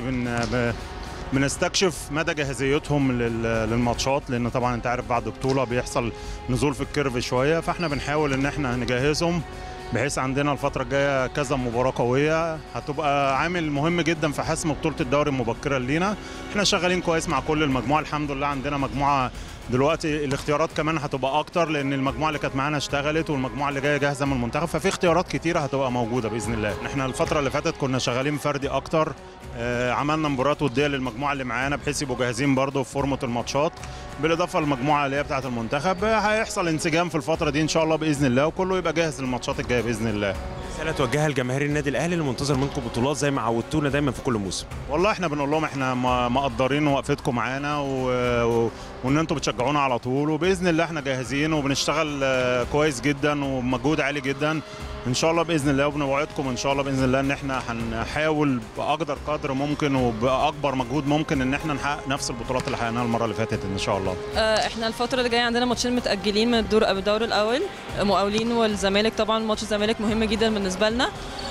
بنستكشف مدى جاهزيتهم للماتشات، لان طبعا انت عارف بعد بطوله بيحصل نزول في الكيرف شويه، فاحنا بنحاول ان احنا نجهزهم بحيث عندنا الفتره الجايه كذا مباراه قويه هتبقى عامل مهم جدا في حسم بطوله الدوري مبكرا لينا. احنا شغالين كويس مع كل المجموعه الحمد لله، عندنا مجموعه دلوقتي الاختيارات كمان هتبقى اكتر لان المجموعه اللي كانت معانا اشتغلت والمجموعه اللي جايه جاهزه من المنتخب، ففي اختيارات كتيره هتبقى موجوده باذن الله. احنا الفتره اللي فاتت كنا شغالين فردي اكتر، عملنا مباريات وديه للمجموعه اللي معانا بحيث يبقوا جاهزين برضه في فورمه الماتشات، بالاضافه للمجموعه اللي هي بتاعه المنتخب. هيحصل انسجام في الفتره دي ان شاء الله باذن الله، وكله يبقى جاهز للماتشات الجايه باذن الله. رساله توجهها لجماهير النادي الاهلي اللي منتظر منكم بطولات زي ما عودتونا دايما في كل موسم. والله احنا بنقول لهم احنا مقدرين وقفتكم معانا وان انتم بتشجعونا على طول، وباذن الله احنا جاهزين وبنشتغل كويس جدا ومجهود عالي جدا ان شاء الله باذن الله، وبنوعدكم ان شاء الله باذن الله ان احنا هنحاول باقدر قدر ممكن وباكبر مجهود ممكن ان احنا نحقق نفس البطولات اللي حققناها المره اللي فاتت ان شاء الله. احنا الفتره اللي جايه عندنا ماتشين متاجلين من الدور الاول، مقاولين والزمالك. طبعا ماتش الزمالك مهم جدا بالنسبه لنا.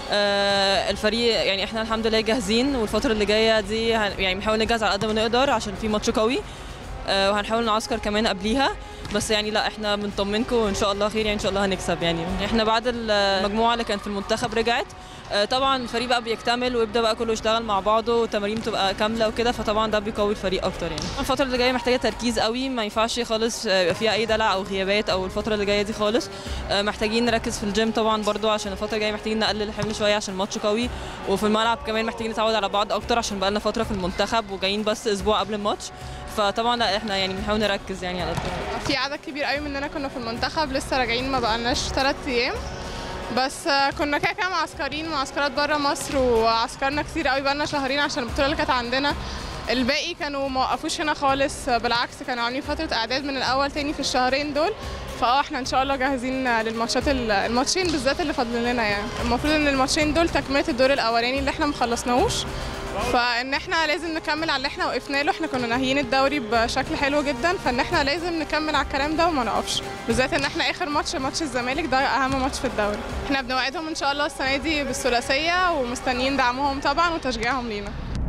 الفريق يعني احنا الحمد لله جاهزين، والفتره اللي جايه دي يعني بنحاول نجهز على قد ما نقدر عشان في ماتش قوي، وهنحاول نعسكر كمان قبليها. بس يعني لا احنا بنطمنكم وان شاء الله خير، يعني ان شاء الله هنكسب. يعني احنا بعد المجموعه اللي كانت في المنتخب رجعت، طبعا الفريق بقى بيكتمل ويبدا بقى كله يشتغل مع بعضه والتمارين تبقى كامله وكده، فطبعا ده بيقوي الفريق اكتر. يعني الفتره اللي جايه محتاجه تركيز قوي، ما ينفعش خالص يبقى فيها اي دلع او غيابات او الفتره اللي جايه دي خالص. محتاجين نركز في الجيم طبعا برضو عشان الفتره الجايه محتاجين نقلل الحمل شويه عشان الماتش قوي، وفي الملعب كمان محتاجين نتعود على بعض اكتر عشان بقى لنا فتره في المنتخب وجايين بس اسبوع قبل الماتش، فطبعا لا احنا يعني بنحاول نركز يعني على الدور. في عدد كبير قوي مننا كنا في المنتخب لسه راجعين، ما بقالناش 3 ايام بس. كنا كده معسكرين معسكرات بره مصر، وعسكرنا كتير قوي بقالنا شهرين عشان البطوله اللي كانت عندنا. الباقي كانوا ما وقفوش هنا خالص، بالعكس كانوا عاملين فتره اعداد من الاول تاني في الشهرين دول. احنا ان شاء الله جاهزين للماتشات، الماتشين بالذات اللي فاضلين لنا. يعني المفروض ان الماتشين دول تكمله الدور الاولاني اللي احنا ما خلصناهوش، فان احنا لازم نكمل على اللي احنا وقفنا له. احنا كنا ناهيين الدوري بشكل حلو جدا، فان احنا لازم نكمل على الكلام ده وما نقفش، بالذات ان احنا اخر ماتش الزمالك ده اهم ماتش في الدوري. احنا بنوعدهم ان شاء الله السنه دي بالثلاثيه، ومستنيين دعمهم طبعا وتشجيعهم لينا.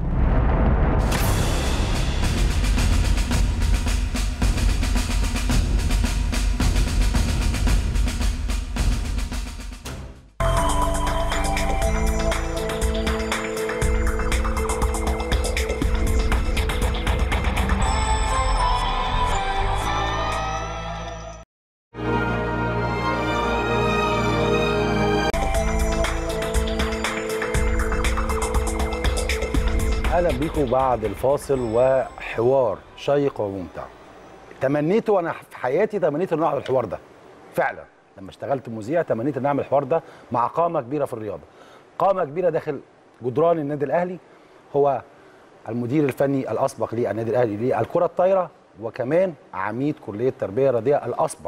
اهلا بيكم بعد الفاصل وحوار شيق وممتع. تمنيته انا في حياتي، تمنيت ان اعمل الحوار ده فعلا. لما اشتغلت مذيع تمنيت ان اعمل الحوار ده مع قامه كبيره في الرياضه، قامه كبيره داخل جدران النادي الاهلي. هو المدير الفني الاسبق للنادي الاهلي للكره الطايره، وكمان عميد كليه التربيه الرياضيه الاسبق.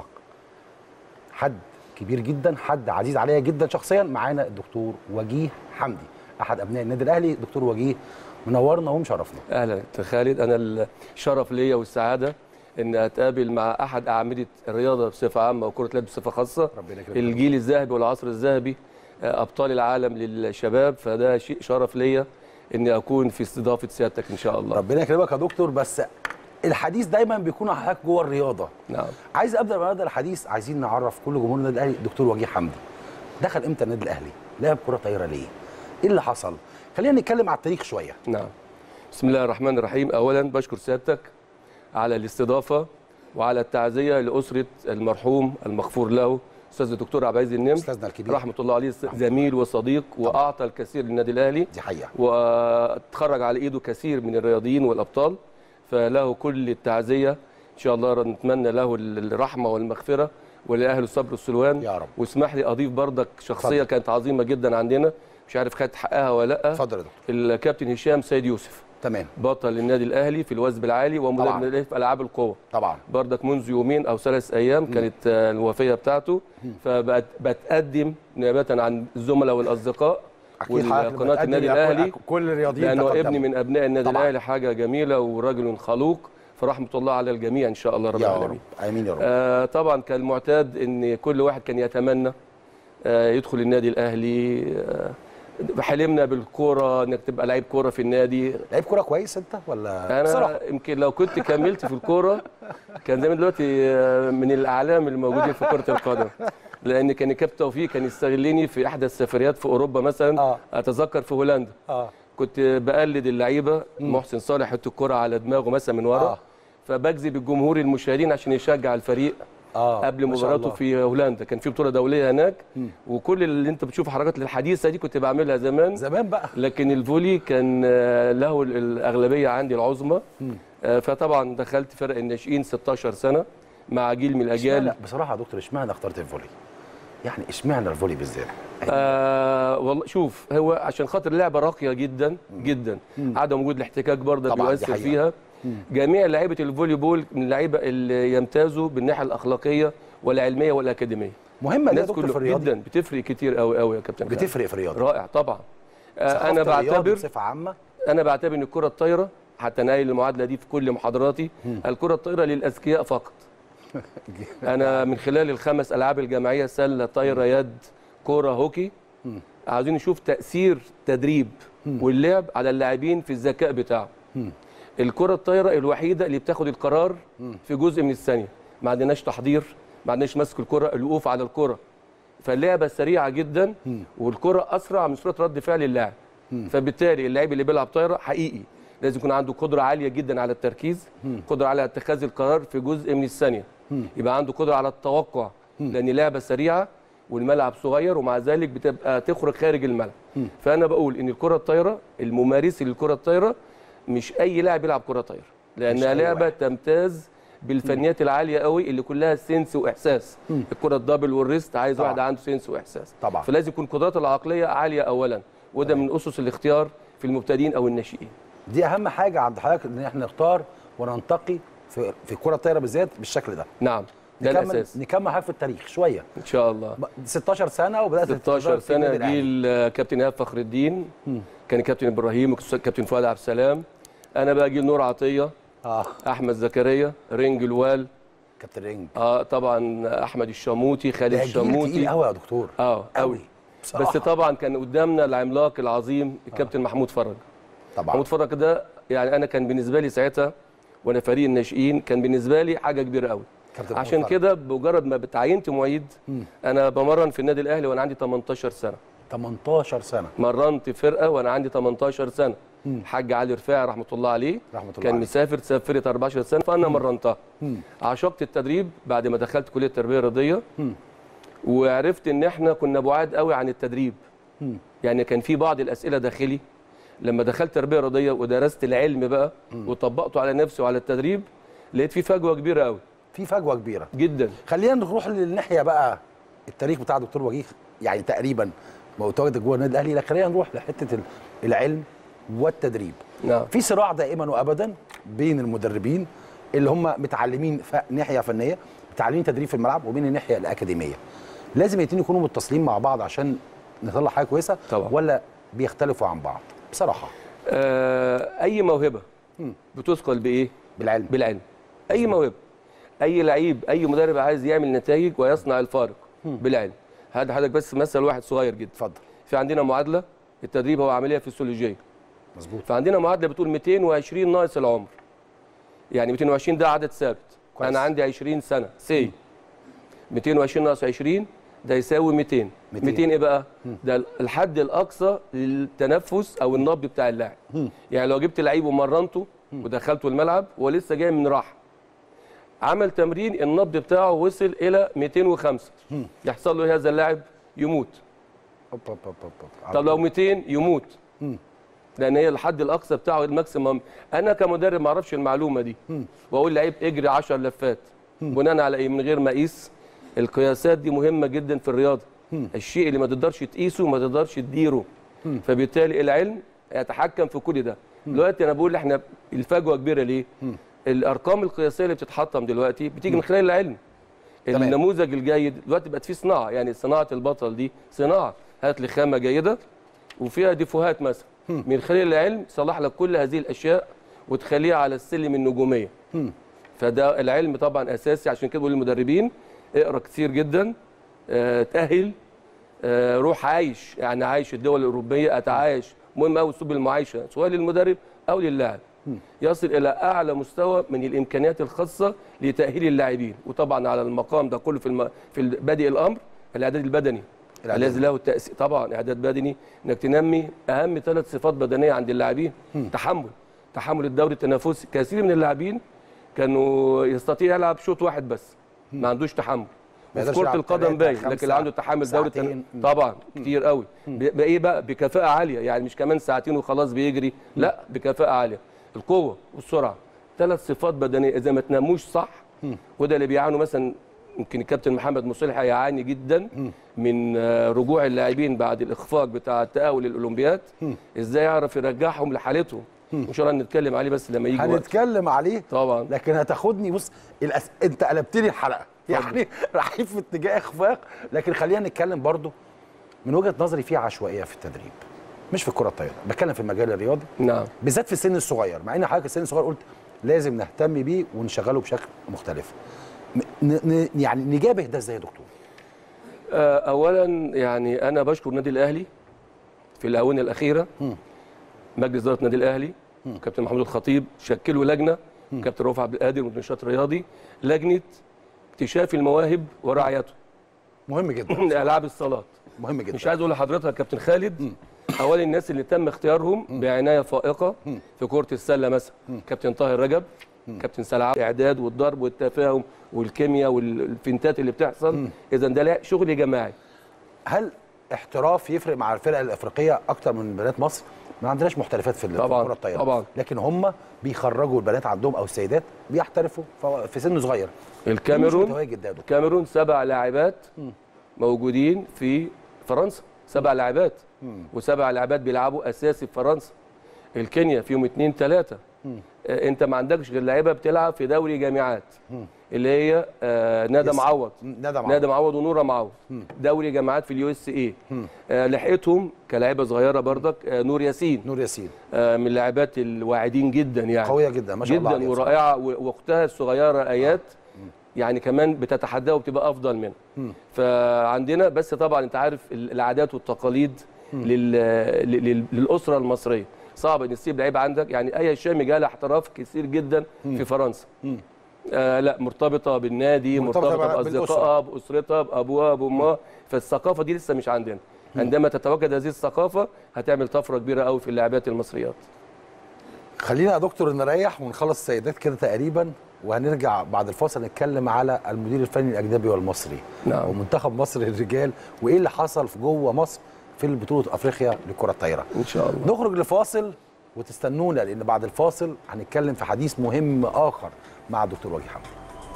حد كبير جدا، حد عزيز عليا جدا شخصيا. معانا الدكتور وجيه حمدي، احد ابناء النادي الاهلي. دكتور وجيه منورنا ومشرفنا. اهلا دكتور خالد، انا الشرف ليا والسعاده ان اتقابل مع احد اعمده الرياضه بصفه عامه وكره اليد بصفه خاصه، الجيل الذهبي والعصر الذهبي، ابطال العالم للشباب. فده شيء شرف ليا اني اكون في استضافه سيادتك ان شاء الله. ربنا يكرمك يا دكتور. بس الحديث دايما بيكون على حضرتك جوه الرياضه. نعم. عايز ابدا بهذا الحديث، عايزين نعرف كل جمهور النادي الاهلي دكتور وجيه حمدي دخل امتى النادي الاهلي؟ لعب كره طايره ليه؟ ايه اللي حصل؟ خلينا نتكلم على التاريخ شويه. نعم. بسم الله الرحمن الرحيم. اولا بشكر سيادتك على الاستضافه وعلى التعزيه لاسره المرحوم المغفور له استاذ الدكتور عبد العزيز النمر، استاذنا الكبير رحمه الله عليه، زميل وصديق واعطى الكثير للنادي الاهلي. دي حقيقه. وتخرج على ايده كثير من الرياضيين والابطال، فله كل التعزيه ان شاء الله. نتمنى له الرحمه والمغفره ولاهل الصبر والسلوان يا رب. واسمح لي اضيف بردك شخصيه كانت عظيمه جدا عندنا، مش عارف خدت حقها ولا لا. اتفضل يا دكتور. الكابتن هشام سيد يوسف، تمام، بطل النادي الاهلي في الوثب العالي ومدرب النادي في العاب القوه. طبعا بردك منذ يومين او 3 ايام كانت الوفاه بتاعته، فبتقدم نيابه عن الزملاء والاصدقاء وقناه النادي الاهلي كل الرياضيين، لانه ابني من ابناء النادي الاهلي، حاجه جميله ورجل خلوق، فرحمه الله على الجميع ان شاء الله رب العالمين. امين يا رب. طبعا كان المعتاد ان كل واحد كان يتمنى يدخل النادي الاهلي. حلمنا بالكوره انك تبقى لعيب كوره في النادي. لعيب كوره كويس انت ولا؟ انا بصراحة يمكن لو كنت كملت في الكوره كان زمان دلوقتي من الاعلام الموجودين في كره القدم، لان كان كابتن توفيق كان يستغلني في احدى السفريات في اوروبا مثلا. اتذكر في هولندا كنت بقلد اللعيبه، محسن صالح يحط الكوره على دماغه مثلا من ورا، فبجذب الجمهور المشاهدين عشان يشجع الفريق قبل مباراته في هولندا. كان في بطوله دوليه هناك، وكل اللي انت بتشوف حركات الحديثه دي كنت بعملها زمان بقى. لكن الفولي كان له الاغلبيه عندي العظمى. فطبعا دخلت فرق الناشئين 16 سنه مع جيل من الاجيال. بصراحه يا دكتور اشمعنى اخترت الفولي؟ يعني اشمعنى الفولي بالذات؟ والله شوف، هو عشان خاطر اللعبه راقيه جدا جدا، عدم وجود الاحتكاك برضه بيؤثر فيها. جميع لعيبه الفولي بول من اللعيبه اللي يمتازوا بالناحيه الاخلاقيه والعلميه والاكاديميه. مهمه دي يا دكتور في الرياضه جدا، بتفرق كتير قوي قوي يا كابتن. بتفرق في الرياضه. رائع طبعا. انا بعتبر بصفه عامه، انا بعتبر ان الكره الطايره، حتى انا قايل المعادله دي في كل محاضراتي، الكره الطايره للاذكياء فقط. انا من خلال ال5 العاب الجماعيه، سله، طايره، يد، كوره، هوكي، عاوزين نشوف تاثير تدريب واللعب على اللاعبين في الذكاء بتاعه. الكره الطايره الوحيده اللي بتاخد القرار في جزء من الثانيه، ما عندناش تحضير، ما عندناش مسك الكره، الوقوف على الكره فاللعبه سريعه جدا والكره اسرع من سرعه رد فعل اللاعب. فبالتالي اللاعب اللي بيلعب طايره حقيقي لازم يكون عنده قدره عاليه جدا على التركيز، قدره على اتخاذ القرار في جزء من الثانيه، يبقى عنده قدره على التوقع لان لعبه سريعه والملعب صغير ومع ذلك بتبقى تخرج خارج الملعب. فانا بقول ان الكره الطايره الممارس للكره الطايره مش اي لاعب يلعب كره طايره، لانها لعبه تمتاز بالفنيات العاليه قوي اللي كلها سنس واحساس. الكره الدبل والريست عايز واحد عنده سنس واحساس طبعا. فلازم يكون قدراته العقليه عاليه اولا، وده من اسس الاختيار في المبتدئين او الناشئين. دي اهم حاجه عند حضرتك ان احنا نختار وننتقي في الكره الطايره بالذات بالشكل ده. نعم ده الاساس. نكمل حاجه في التاريخ شويه ان شاء الله. 16 سنه وبدات 16 سنه جيل كابتن ايهاب فخر الدين، كان كابتن ابراهيم وكابتن فؤاد عبد السلام. انا بقى جيل نور عطيه، احمد زكريا، رينج الوال، كابتن رينج، طبعا احمد الشاموتي، خالد الشاموتي. تقيل قوي يا دكتور. قوي بس طبعا كان قدامنا العملاق العظيم الكابتن محمود فرج. طبعا محمود فرج ده يعني انا كان بالنسبه لي ساعتها وانا فريق الناشئين كان بالنسبه لي حاجه كبيره قوي. عشان كده بمجرد ما اتعينت معيد انا بمرن في النادي الاهلي وانا عندي 18 سنه. 18 سنه مرنت فرقه وانا عندي 18 سنه. الحاج علي رفاعي رحمه الله عليه كان مسافر ساب فرقه 14 سنه فانا مرنتها. عشقت التدريب بعد ما دخلت كليه التربيه الرياضيه وعرفت ان احنا كنا بعاد قوي عن التدريب. يعني كان في بعض الاسئله داخلي لما دخلت تربيه رياضيه ودرست العلم بقى وطبقته على نفسي وعلى التدريب لقيت في فجوه كبيره قوي. في فجوه كبيره جدا. خلينا نروح للناحيه بقى التاريخ بتاع دكتور وجيه، يعني تقريبا متواجد جوه النادي الاهلي، لكن خلينا نروح لحته العلم والتدريب. نعم. في صراع دائما وابدا بين المدربين اللي هم متعلمين ناحيه فنيه، متعلمين تدريب في الملعب، وبين الناحيه الاكاديميه. لازم الاثنين يكونوا متصلين مع بعض عشان نطلع حاجه كويسه طبعا. ولا بيختلفوا عن بعض بصراحه؟ اي موهبه بتثقل بايه؟ بالعلم. اي موهبه، اي لعيب، اي مدرب عايز يعمل نتائج ويصنع الفارق بالعلم. هذا حضرتك بس مثل واحد صغير جدا. اتفضل. في عندنا معادله، التدريب هو عمليه فسيولوجيه. مظبوط. فعندنا معادله بتقول 220 ناقص العمر. يعني 220 ده عدد ثابت. انا عندي 20 سنه سي 220 ناقص 20 ده يساوي 200. 200 ايه بقى؟ ده الحد الاقصى للتنفس او النبض بتاع اللاعب. يعني لو جبت لعيب ومرنته ودخلته الملعب وهو لسه جاي من راحه عمل تمرين النبض بتاعه وصل الى 205 يحصل له هذا اللاعب يموت. طب لو 200 يموت لان هي الحد الاقصى بتاعه الماكسيمم. انا كمدرب ما اعرفش المعلومه دي واقول لعيب اجري 10 لفات بناء على ايه؟ من غير ما اقيس. القياسات دي مهمه جدا في الرياضه. الشيء اللي ما تقدرش تقيسه ما تقدرش تديره. فبالتالي العلم يتحكم في كل ده. دلوقتي انا بقول احنا الفجوه كبيره ليه؟ الارقام القياسيه اللي بتتحطم دلوقتي بتيجي من خلال العلم. النموذج الجيد دلوقتي بقت فيه صناعه، يعني صناعه البطل دي صناعه. هات لي خامه جيده وفيها ديفوهات مثلا من خلال العلم تصلح لك كل هذه الاشياء وتخليها على السلم النجوميه. فده العلم طبعا اساسي. عشان كده بقول للمدربين اقرا كتير جدا، تاهل، روح عايش، يعني عايش الدول الاوروبيه، اتعايش. مهم قوي اسلوب المعايشه سواء للمدرب او للاعب يصل الى اعلى مستوى من الامكانيات الخاصه لتاهيل اللاعبين. وطبعا على المقام ده كله في بادئ الامر الاعداد البدني الذي له التاثير. طبعا اعداد بدني انك تنمي اهم 3 صفات بدنيه عند اللاعبين. تحمل الدوري التنافسي. كثير من اللاعبين كانوا يستطيع يلعب شوط واحد بس ما عندوش تحمل. في كرة القدم باين، لكن اللي عنده تحمل دوري طبعا كتير قوي. بايه بقى؟ بكفاءة عالية، يعني مش كمان ساعتين وخلاص بيجري، لا بكفاءة عالية. القوة والسرعة 3 صفات بدنية إذا ما تنموش صح. وده اللي بيعانوا مثلا يمكن الكابتن محمد مصلح يعاني جدا من رجوع اللاعبين بعد الإخفاق بتاع التأهل للأولمبياد. إزاي يعرف يرجعهم لحالتهم؟ ان شاء الله نتكلم عليه بس لما يجي هنتكلم عليه طبعا. لكن هتاخدني بص انت قلبت لي الحلقه يعني رايحين في اتجاه اخفاق. لكن خلينا نتكلم برضو من وجهه نظري في عشوائيه في التدريب، مش في الكره الطايره، بتكلم في المجال الرياضي. نعم. بالذات في السن الصغير، مع ان حضرتك السن الصغير قلت لازم نهتم بيه ونشغله بشكل مختلف. يعني نجابه ده ازاي يا دكتور؟ اولا يعني انا بشكر النادي الاهلي في الاونه الاخيره. مجلس اداره النادي الاهلي كابتن محمود الخطيب شكلوا لجنه، كابتن رؤوف عبد القادر والنشاط الرياضي، لجنه اكتشاف المواهب ورعايته. مهم جدا. العاب الصالات مهم جدا. مش عايز اقول لحضرتك يا كابتن خالد، اولا الناس اللي تم اختيارهم بعنايه فائقه في كره السله مثلا كابتن طاهر رجب، كابتن سلعب، الاعداد والضرب والتفاهم والكيمياء والفنتات اللي بتحصل، اذا ده شغل جماعي. هل احتراف يفرق مع الفرق الافريقيه اكتر من بنات مصر؟ ما عندناش محترفات في الكره الطايره طبعا، لكن هم بيخرجوا البنات عندهم او السيدات بيحترفوا في سن صغير. الكاميرون 7 لاعبات موجودين في فرنسا، 7 لاعبات و7 لاعبات بيلعبوا اساسي في فرنسا. الكينيا فيهم 2 3. انت ما عندكش غير لعيبه بتلعب في دوري جامعات اللي هي ندى معوض ونوره معوض، دوري جامعات في اليو اس اي. لحقتهم كلاعيبه صغيره برضك نور ياسين من اللاعبات الواعدين جدا، يعني قويه جدا ما شاء الله جدا ورائعه، واختها الصغيره ايات يعني كمان بتتحداها وبتبقى افضل منها. فعندنا بس طبعا انت عارف العادات والتقاليد للاسره المصريه صعب ان تسيب لعيب عندك، يعني اي هشام جالها احتراف كثير جدا في فرنسا. لا مرتبطه بالنادي، مرتبطه باصدقائها، باسرتها، بابوها، بامها، فالثقافه دي لسه مش عندنا. عندما تتواجد هذه الثقافه هتعمل طفره كبيره قوي في اللاعبات المصريات. خلينا يا دكتور نريح ونخلص السيدات كده تقريبا، وهنرجع بعد الفاصل نتكلم على المدير الفني الاجنبي والمصري. نعم. ومنتخب مصر للرجال وايه اللي حصل في جوه مصر في بطوله افريقيا لكره الطايره. ان شاء الله. نخرج لفاصل وتستنونا، لان بعد الفاصل هنتكلم في حديث مهم اخر مع الدكتور وجيه حمدي.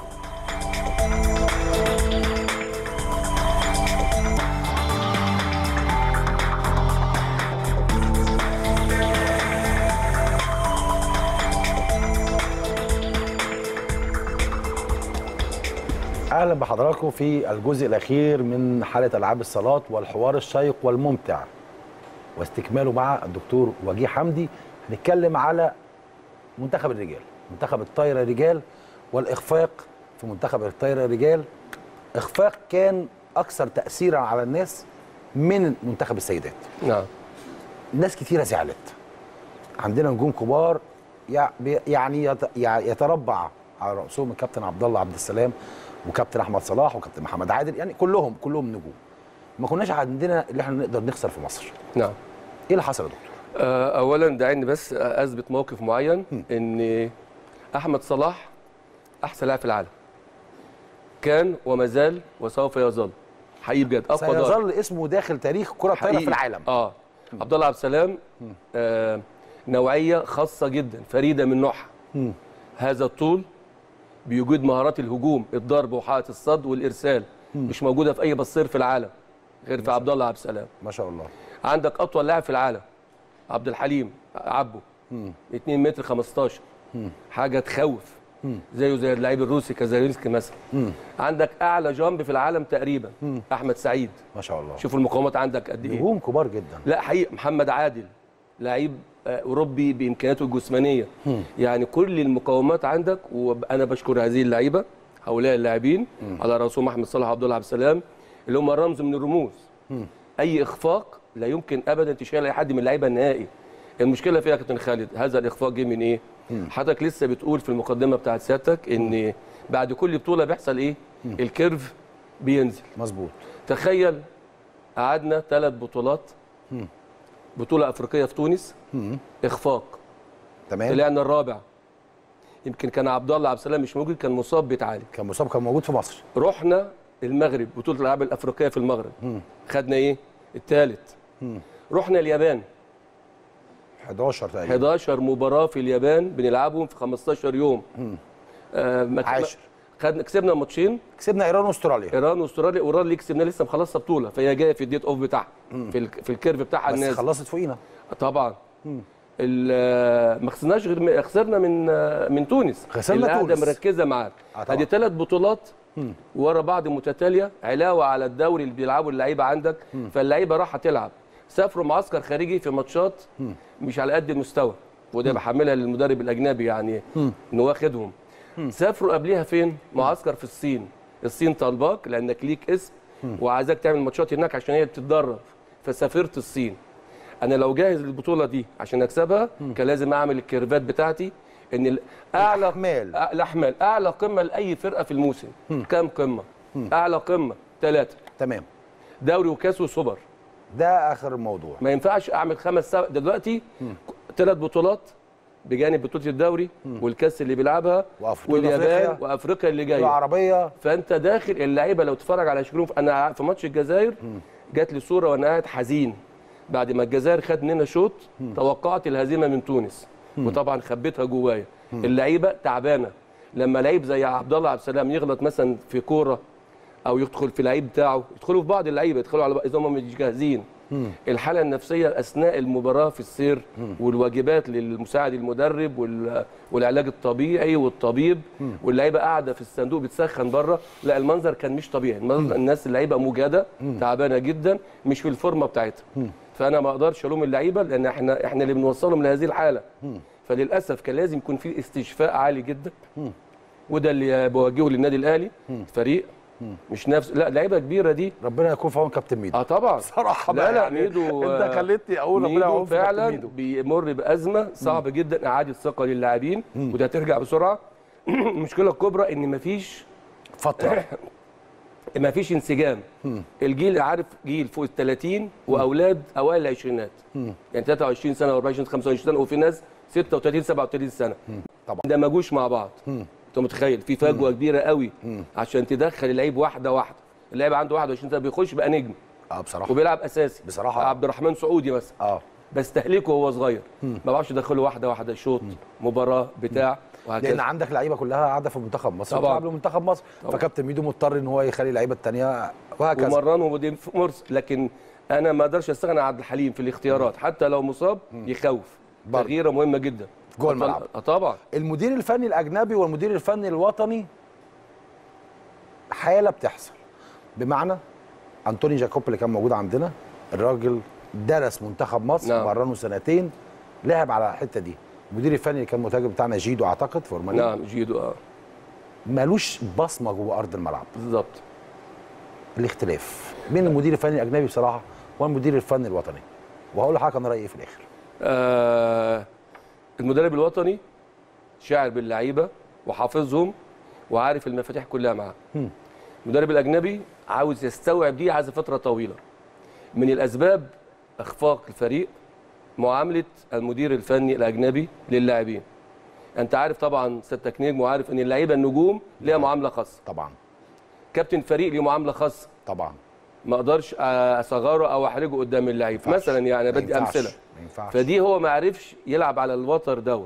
اهلا بحضراتكم في الجزء الاخير من حلقه العاب الصالات والحوار الشيق والممتع واستكماله مع الدكتور وجيه حمدي. هنتكلم على منتخب الرجال، منتخب الطايره الرجال، والاخفاق في منتخب الطايره الرجال. اخفاق كان اكثر تاثيرا على الناس من منتخب السيدات. نعم. ناس كثيره زعلت. عندنا نجوم كبار يعني يتربع على راسهم الكابتن عبد الله عبد السلام وكابتن احمد صلاح وكابتن محمد عادل، يعني كلهم نجوم. ما كناش عندنا اللي احنا نقدر نخسر في مصر. نعم. ايه اللي حصل يا دكتور؟ اولا دعيني بس اثبت موقف معين، ان احمد صلاح احسن لاعب في العالم كان وما زال وسوف يظل، حقيقي بجد اقوى ضرب سيظل اسمه داخل تاريخ كره الطايره في العالم. عبد الله عبد السلام نوعيه خاصه جدا فريده من نوعها. هذا الطول بيوجد مهارات الهجوم، الضرب وحائط الصد والارسال، مش موجوده في اي بصير في العالم غير في عبد الله عبد السلام. ما شاء الله. عندك اطول لاعب في العالم عبد الحليم عبو، 2 متر 15، حاجه تخوف، زيه زي اللعيب الروسي كازارينسكي مثلا. عندك اعلى جامب في العالم تقريبا احمد سعيد، ما شاء الله. شوفوا المقاومات عندك قد ايه، نجوم كبار جدا. لا حقيقي محمد عادل لعيب اوروبي بامكانياته الجسمانيه. يعني كل المقاومات عندك، وانا بشكر هذه اللعيبه، هؤلاء اللاعبين على راسهم احمد صلاح وعبد الله عبد السلام اللي هم رمز من الرموز. اي اخفاق لا يمكن ابدا تشيل اي حد من اللعيبه النهائي. المشكله فيها يا كابتن خالد، هذا الاخفاق جه من ايه؟ حضرتك لسه بتقول في المقدمه بتاعت سيادتك ان بعد كل بطوله بيحصل ايه؟ الكيرف بينزل. مظبوط. تخيل قعدنا 3 بطولات، بطوله افريقيه في تونس، اخفاق، تمام، طلعنا الرابع. يمكن كان عبد الله عبد السلام مش موجود، كان مصاب بيتعالج، كان موجود في مصر. رحنا المغرب، بطوله الالعاب الافريقيه في المغرب، خدنا ايه؟ الثالث. رحنا اليابان، 11 تقريبا، 11 مباراه في اليابان بنلعبهم في 15 يوم. عاشر. كسبنا ماتشين، كسبنا ايران واستراليا. ايران اللي كسبنا لسه مخلصه بطوله، فهي جايه في الديت اوف بتاعها، في الكيرف بتاعها النازل، بس خلصت فوقينا طبعا. ما خسرناش غير خسرنا من تونس، خسرنا تونس مركزه معاك. ادي 3 بطولات ورا بعض متتاليه، علاوه على الدوري اللي بيلعبوا اللعيبه عندك. فاللعيبه راح تلعب، سافروا معسكر خارجي في ماتشات مش على قد المستوى، وده بحملها للمدرب الاجنبي يعني انه واخدهم. سافروا قبليها فين؟ معسكر في الصين طالباك لانك ليك اسم وعايزاك تعمل ماتشات هناك عشان هي بتتدرب، فسافرت الصين. انا لو جاهز للبطوله دي عشان اكسبها كان لازم اعمل الكيرفات بتاعتي، ان الاحمال اعلى قمه لاي فرقه في الموسم. كام قمه؟ اعلى قمه 3، تمام. دوري وكاس وسوبر. ده اخر الموضوع. ما ينفعش اعمل 5 دلوقتي 3 بطولات بجانب بطوله الدوري والكاس اللي بيلعبها واليابان وافريقيا اللي جايه والعربيه. فانت داخل اللعيبه لو تتفرج على شكلهم. انا في ماتش الجزائر جات لي صوره وانا قاعد حزين بعد ما الجزائر خد مننا شوط. توقعت الهزيمه من تونس وطبعا خبيتها جوايا. اللعيبه تعبانه. لما لعيب زي عبد الله عبد السلام يغلط مثلا في كوره او يدخل في لعيب بتاعه، يدخلوا في بعض اللعيبه يدخلوا على اذا هم مش جاهزين. الحاله النفسيه اثناء المباراه في السير والواجبات للمساعد المدرب والعلاج الطبيعي والطبيب واللعيبه قاعده في الصندوق بتسخن بره. لا المنظر كان مش طبيعي. المنظر الناس اللعيبه مجهده تعبانه جدا مش في الفورمه بتاعتها. فانا ما اقدرش الوم اللعيبه لان احنا اللي بنوصلهم لهذه الحاله. فللاسف كان لازم يكون في استشفاء عالي جدا. وده اللي بوجهه للنادي الاهلي. فريق مش نفس لا لعيبه كبيره دي. ربنا يكون في عون كابتن ميدو. طبعا صراحه لا يعني ميدو انت خليتني اقول ربنا يكون في فعلا بيمر بازمه صعب جدا اعاده ثقه للاعبين وده هترجع بسرعه. المشكله الكبرى ان مفيش فتره مفيش انسجام. الجيل عارف جيل فوق ال 30 واولاد اوائل العشرينات يعني 23 سنه و24 25 سنه وفي ناس 36 37 سنه طبعا ده ما جوش مع بعض. انت متخيل في فجوه كبيره قوي عشان تدخل اللعيب واحده واحده. اللاعب عنده 21 سنه بيخش بقى نجم بصراحه وبيلعب اساسي بصراحه. عبد الرحمن سعودي مثلا بس تهليكه وهو صغير ما بعرفش ادخله واحده واحده شوط مباراه بتاع وهكذا. لان عندك لعيبه كلها قاعده في منتخب مصر طبعا بتلعب لمنتخب مصر طبعا. فكابتن ميدو مضطر ان هو يخلي اللعيبه الثانيه وهكذا ومرنوا ودي مرس. لكن انا ما اقدرش استغنى عن عبد الحليم في الاختيارات حتى لو مصاب يخوف. تغييره مهمه جدا جوه الملعب. طبعا المدير الفني الاجنبي والمدير الفني الوطني حاله بتحصل. بمعنى انطوني جاكوب اللي كان موجود عندنا الراجل درس منتخب مصر مرنه 2 سنين لعب على الحته دي. المدير الفني اللي كان متواجد بتاعنا جيدو اعتقد فورمالين. نعم جيدو مالوش بصمه جوه ارض الملعب. بالظبط. الاختلاف بين المدير الفني الاجنبي بصراحه والمدير الفني الوطني. وهقول لحضرتك انا رايي ايه في الاخر. المدرب الوطني شاعر باللعيبه وحافظهم وعارف المفاتيح كلها معاه. المدرب الاجنبي عاوز يستوعب دي عايز فتره طويله. من الاسباب اخفاق الفريق معامله المدير الفني الاجنبي للاعبين. انت عارف طبعا سيادتك نجم وعارف ان اللعيبه النجوم ليها معامله خاصه. طبعا. كابتن فريق ليه معامله خاصه. طبعا. ما اقدرش اصغره او احرجه قدام اللعيب مثلا يعني بدي امثله. فدي هو ما عرفش يلعب على الوتر دوت.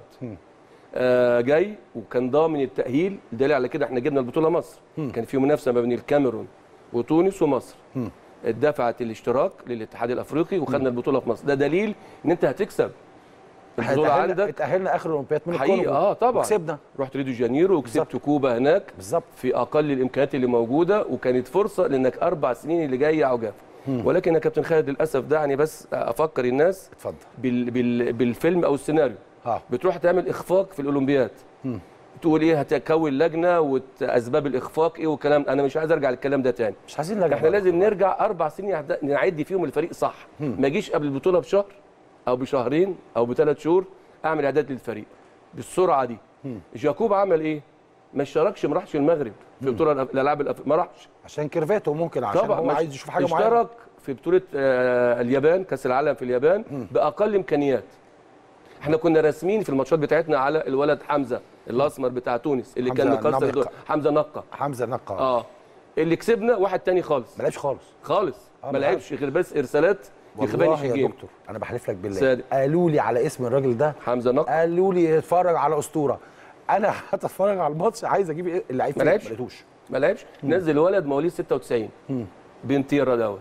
جاي وكان ضامن التاهيل. دليل على كده احنا جبنا البطوله مصر. كان في منافسه ما بين الكاميرون وتونس ومصر. دفعت الاشتراك للاتحاد الافريقي وخدنا البطوله في مصر. ده دليل ان انت هتكسب البطوله عندك. اتاهلنا اخر الاولمبياد من الكونغو طبعا وكسبنا. رحت ريو دي جانيرو وكسبت كوبا هناك بالظبط في اقل الامكانيات اللي موجوده وكانت فرصه لانك 4 سنين اللي جايه عجاف. ولكن يا كابتن خالد للاسف دعني بس افكر الناس اتفضل بالفيلم او السيناريو. بتروح تعمل اخفاق في الاولمبياد تقول ايه هتكون لجنه واسباب الاخفاق ايه والكلام. انا مش عايز ارجع للكلام ده تاني. مش عايزين لجنه. احنا لازم نرجع 4 سنين نعد فيهم الفريق صح. ما اجيش قبل البطوله بشهر او بشهرين او ب3 شهور اعمل اعداد للفريق بالسرعه دي. جاكوب عمل ايه؟ ما اشتركش ما راحش المغرب في بطوله الالعاب ما راحش عشان كيرفاته ممكن عشان طبعا هو عايز يشوف حاجه معينه. اشترك في بطوله اليابان كاس العالم في اليابان باقل امكانيات. احنا كنا راسمين في الماتشات بتاعتنا على الولد حمزه الاسمر بتاع تونس اللي كان مكسر حمزه نقه اللي كسبنا واحد تاني خالص. ما لعبش خالص ما لعبش غير بس ارسالات يخباني في الجيم. يا دكتور انا بحلف لك بالله قالوا لي على اسم الراجل ده حمزه نقه. قالوا لي اتفرج على اسطوره. انا هتفرج على الماتش عايز اجيب اللعيب ما لعبش. نزل ولد مواليد 96 بنتيرا دوت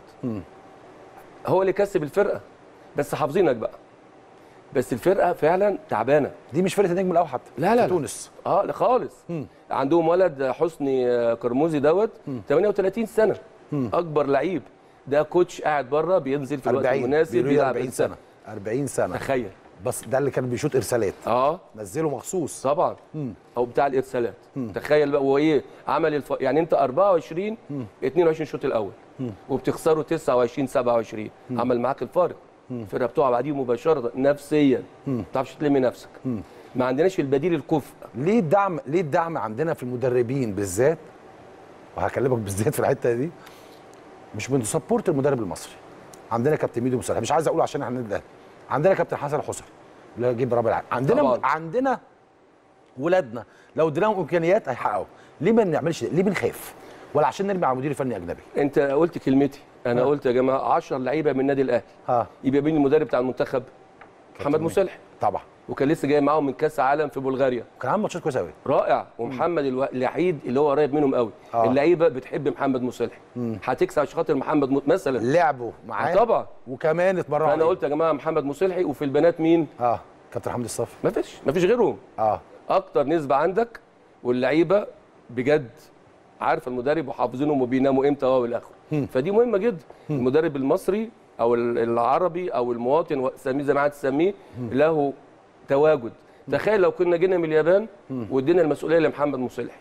هو اللي كسب الفرقه. بس حافظينك بقى بس الفرقه فعلا تعبانه. دي مش فرقه النجم الاوحد لا تونس لا خالص. عندهم ولد حسني كرموزي دوت 38 سنه اكبر لعيب. ده كوتش قاعد بره بينزل في الوقت المناسب بيلعب 40 سنه تخيل. بس ده اللي كان بيشوط ارسالات نزله مخصوص طبعا او بتاع الارسالات. تخيل بقى هو ايه عمل يعني انت 24 الشوط الاول وبتخسروا 29 27 عمل معاك الفارق. الفرقه بتقع بعديه مباشره نفسيا ما تعرفش تلمي نفسك. ما عندناش البديل الكفء. ليه الدعم عندنا في المدربين بالذات وهكلمك بالذات في الحته دي مش بنسبورت المدرب المصري. عندنا كابتن ميدو مصالح، مش عايز اقول عشان احنا النادي الاهلي، عندنا كابتن حسن الحسن اللي هيجيب رابع العالم، عندنا ولادنا لو اديناهم امكانيات هيحققوا. ليه ما بنعملش؟ ليه بنخاف؟ ولا عشان نرمي على مدير فني اجنبي؟ انت قلت كلمتي، انا قلت يا جماعه 10 لعيبه من النادي الاهلي يبقى مين المدرب بتاع المنتخب؟ محمد مصالح طبعا، وكان لسه جاي معاهم من كاس عالم في بلغاريا، كان عامل ماتشات كويسه قوي رائع. ومحمد الوحيد اللي هو قريب منهم قوي. اللعيبه بتحب محمد مصالح، هتكسب عشان خاطر محمد مثلا لعبوا معاه طبعا، وكمان اتمرنوا. انا قلت يا جماعه محمد مصالحي، وفي البنات مين؟ كابتن حمدي الصافي. مفيش غيرهم. اكتر نسبه عندك، واللعيبه بجد عارفه المدرب وحافظينهم وبيناموا امتى والى اخره. فدي مهمه جدا. المدرب المصري او العربي او المواطن سميه زي ما عايز تسميه له تواجد. تخيل لو كنا جينا من اليابان وادينا المسؤوليه لمحمد مصالحي،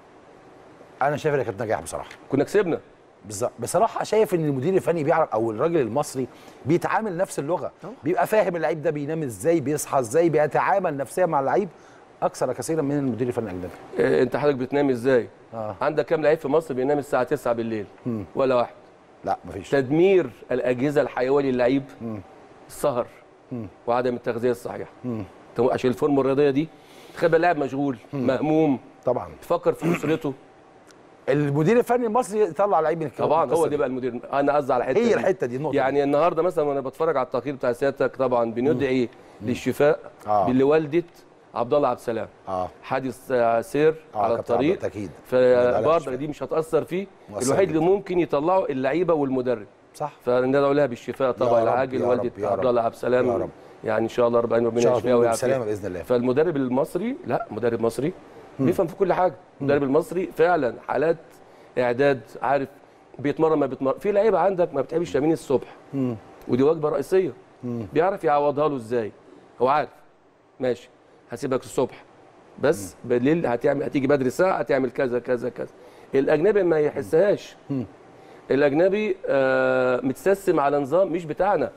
انا شايف ان كانت نجاح بصراحه، كنا كسبنا. بالظبط. بصراحه شايف ان المدير الفني بيعرف، او الراجل المصري بيتعامل نفس اللغه، بيبقى فاهم اللعيب ده بينام ازاي، بيصحى ازاي، بيتعامل نفسيا مع اللعيب اكثر كثيرا من المدير الفني الاجنبي. انت حضرتك بتنام ازاي؟ عندك كام لعيب في مصر بينام الساعه 9 بالليل؟ ولا واحد. لا مفيش. تدمير الاجهزه الحيويه للعيب، السهر وعدم التغذيه الصحيحه. عشان الفورمه الرياضيه دي تخلي اللاعب مشغول مهموم، طبعا تفكر في اسرته. المدير الفني المصري يطلع لعيب من الكلام طبعا، هو دي بقى المدير. انا قصدي على الحته هي الحته دي النقطه يعني. النهارده مثلا وانا بتفرج على التقرير بتاع سيادتك، طبعا بندعي للشفاء لوالده عبد الله عبد السلام. حادث سير على الطريق، اكيد. فبرضه دي مش هتاثر فيه. الوحيد اللي ممكن يطلعوا اللعيبه والمدرب، صح. فندعو لها بالشفاء طبعا العاجل لوالده عبد الله عبد السلام، يعني ان شاء الله ربنا يشفيها ويعافيها باذن الله. فالمدرب المصري، لا مدرب مصري بيفهم في كل حاجه. المدرب المصري فعلا حالات اعداد، عارف بيتمرن ما بيتمرن. في لعيبه عندك ما بتحبش تمرين الصبح، ودي وجبه رئيسيه، بيعرف يعوضها له ازاي. هو عارف ماشي هسيبك الصبح، بس بالليل هتيجي بدري ساعه هتعمل كذا كذا كذا. الاجنبي ما يحسهاش. الاجنبي متسيستم على نظام مش بتاعنا.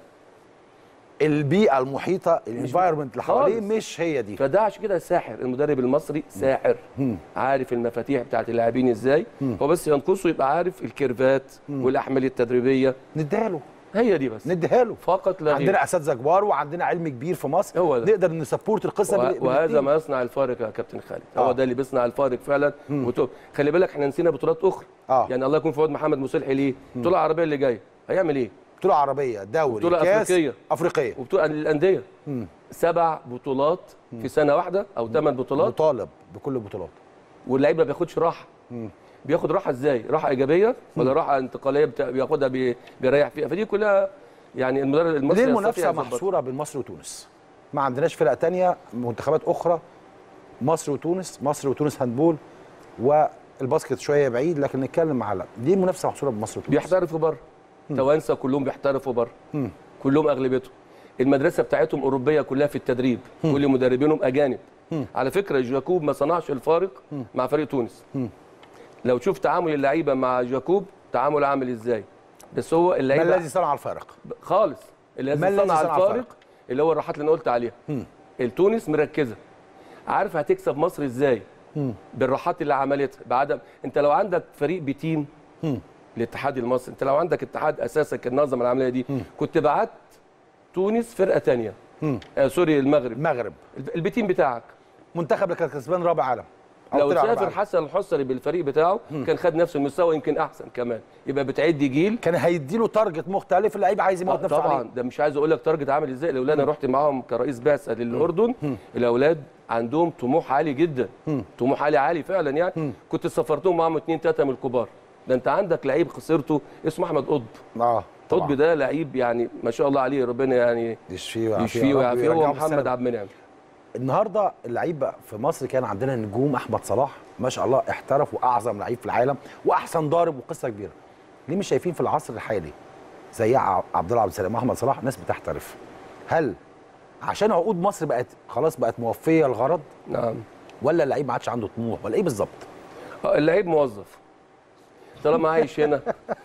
البيئه المحيطه، الانفايرمنت اللي حواليه مش هي دي. فده عشان كده ساحر. المدرب المصري ساحر، عارف المفاتيح بتاعت اللاعبين ازاي. هو بس ينقصه يبقى عارف الكيرفات والاحمال التدريبيه، نديها له. هي دي بس، نديها له فقط لا غير. عندنا اساتذه كبار وعندنا علم كبير في مصر، هو ده. نقدر نسبورت القصه وهذا ما يصنع الفارق يا كابتن خالد. هو ده اللي بيصنع الفارق فعلا. خلي بالك احنا نسينا بطولات اخرى. يعني الله يكون في عون محمد مصالحي. ليه؟ البطوله العربيه اللي جايه هيعمل ايه؟ بطوله عربيه، دوري، بطوله كاس افريقيه وبطوله للانديه. 7 بطولات في سنه واحده او 8 بطولات، مطالب بكل البطولات. واللعيب ما بياخدش راحه. بياخد راحه ازاي؟ راحه ايجابيه ولا راحه انتقاليه بياخدها بيريح فيها؟ فدي كلها يعني المدرب المصري. ليه المنافسه محصوره بين مصر وتونس؟ ما عندناش فرق ثانيه، منتخبات اخرى. مصر وتونس هاندبول، والباسكت شويه بعيد، لكن نتكلم على ليه المنافسه محصوره بين مصر وتونس؟ بيحترفوا بره. توانسه كلهم بيحترفوا بره، كلهم اغلبيتهم. المدرسه بتاعتهم اوروبيه كلها في التدريب، كل مدربينهم اجانب. على فكره جاكوب ما صنعش الفارق مع فريق تونس. لو شوف تعامل اللعيبه مع جاكوب تعامل عامل ازاي، بس هو اللعيبه ما الذي صنع الفارق خالص. الذي صنع الفارق اللي هو الراحات اللي انا قلت عليها. التونس مركزه، عارف هتكسب مصر ازاي بالراحات اللي عملتها. بعدم انت لو عندك فريق بتيم الاتحاد المصري، انت لو عندك اتحاد اساسا كان نظم العمليه دي، كنت بعت تونس فرقه ثانيه. سوري، المغرب البتيم بتاعك منتخب اللي كان كسبان رابع عالم. لو سافر حسن الحصري بالفريق بتاعه كان خد نفس المستوى، يمكن احسن كمان. يبقى بتعد جيل، كان هيدي له تارجت مختلف. اللعيب عايز يموت نفسه عليه. طبعا ده مش عايز اقول لك تارجت عامل ازاي. الاولاد انا رحت معاهم كرئيس بعثه للاردن، الاولاد عندهم طموح عالي جدا، طموح عالي فعلا يعني. كنت سافرتهم معاهم 2 3 من الكبار. ده انت عندك لعيب خسرته اسمه احمد قطب. قطب ده لعيب يعني ما شاء الله عليه، ربنا يعني يشفيه ويعافيه. هو محمد عبد المنعم. النهارده اللعيب في مصر كان عندنا نجوم. احمد صلاح ما شاء الله احترف واعظم لعيب في العالم واحسن ضارب وقصه كبيره. ليه مش شايفين في العصر الحالي زي عبد الله عبد السلام واحمد صلاح ناس بتحترف؟ هل عشان عقود مصر خلاص بقت موفيه الغرض؟ نعم. ولا اللعيب ما عادش عنده طموح ولا ايه بالظبط؟ اللعيب موظف طالما عايش هنا،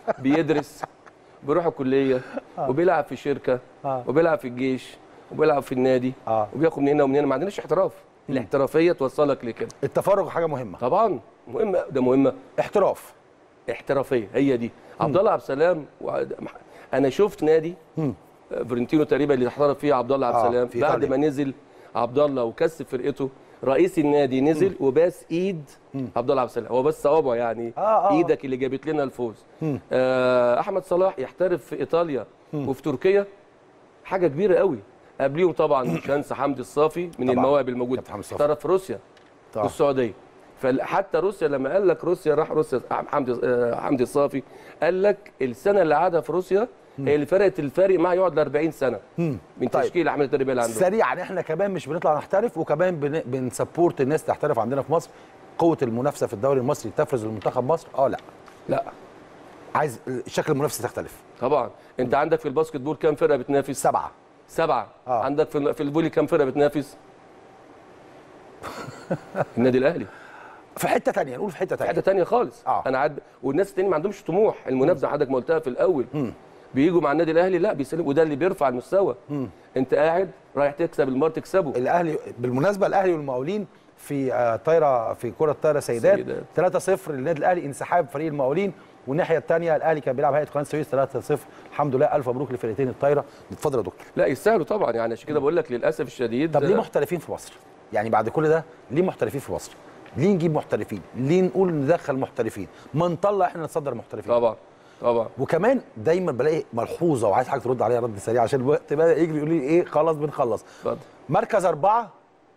بيدرس، بيروح الكليه، وبيلعب في شركه، وبيلعب في الجيش، وبيلعب في النادي، وبياخد من هنا ومن هنا. ما عندناش احتراف. الاحترافيه توصلك لكده. التفرغ حاجه مهمه طبعا، مهمه. ده مهمه. احتراف احترافيه هي دي. عبد الله عبد السلام انا شفت نادي فورنتينو تقريبا اللي احترف فيه عبد الله عبد السلام بعد ما نزل عبد الله وكسب فرقته، رئيس النادي نزل وباس ايد عبد الله عبد السلام، هو بس صوابعه يعني ايدك اللي جابت لنا الفوز. احمد صلاح يحترف في ايطاليا وفي تركيا، حاجه كبيره قوي. قبليهم طبعا مش هنسى حمدي الصافي من المواهب الموجوده، احترف في روسيا والسعوديه. فحتى روسيا لما قال لك روسيا راح روسيا حمدي الصافي قال لك السنه اللي قعدها في روسيا هي اللي فرقت الفارق معاه يقعد ل 40 سنه من تشكيل احمد التربيه اللي عنده. سريعا احنا كمان مش بنطلع نحترف، وكمان بنسبورت الناس تحترف عندنا في مصر. قوه المنافسه في الدوري المصري تفرز لمنتخب مصر؟ لا عايز شكل المنافسه تختلف طبعا. انت عندك في الباسكت بول كام فرقه بتنافس؟ 7. عندك في الفولي كام فرقه بتنافس؟ النادي الاهلي في حته ثانيه، نقول في حته ثانيه خالص. انا عاد والناس التانيين ما عندهمش طموح المنافسه. حضرتك ما قلتها في الاول بيجوا مع النادي الاهلي لا بيسلم، وده اللي بيرفع المستوى. انت قاعد رايح تكسب المار تكسبه. الاهلي بالمناسبه الاهلي والمقاولين في طايره، في كره طايره سيدات 3-0 للنادي الاهلي، انسحاب فريق المقاولين. والناحيه الثانيه الاهلي كان بيلعب هيئه قناه السويس 3-0. الحمد لله، الف مبروك لفرقتين الطايره. اتفضل يا دكتور. لا يستاهلوا طبعا يعني، عشان كده بقول لك للاسف الشديد. طب ليه محترفين في مصر؟ يعني بعد كل ده ليه محترفين في مصر؟ ليه نجيب محترفين؟ ليه نقول ندخل محترفين؟ ما نطلع احنا نصدر محترفين. طبعا. وكمان دايما بلاقي ملحوظه وعايز حضرتك ترد عليها رد سريع عشان الوقت بقى يجري. يقول لي ايه خلاص بنخلص. اتفضل. مركز 4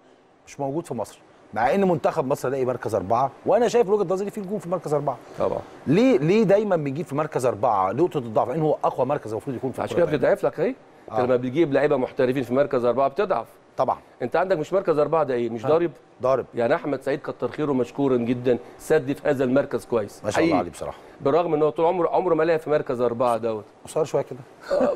مش موجود في مصر، مع ان منتخب مصر الاقي مركز 4، وانا شايف وجهه نظري في نجوم في مركز 4. طبعا. ليه دايما بنجيب في مركز 4 نقطه الضعف؟ ان هو اقوى مركز المفروض يكون في عشان كده بتضعف لك اهي. انت لما بتجيب لعيبه محترفين في مركز 4 بتضعف طبعا. انت عندك مش مركز 4 ده ايه؟ مش ضارب يعني. احمد سعيد كتر خيره مشكورا جدا، سد في هذا المركز كويس ما شاء الله عليه بصراحه، بالرغم ان هو طول عمره ما لعب في مركز 4 دوت. قصير شويه كده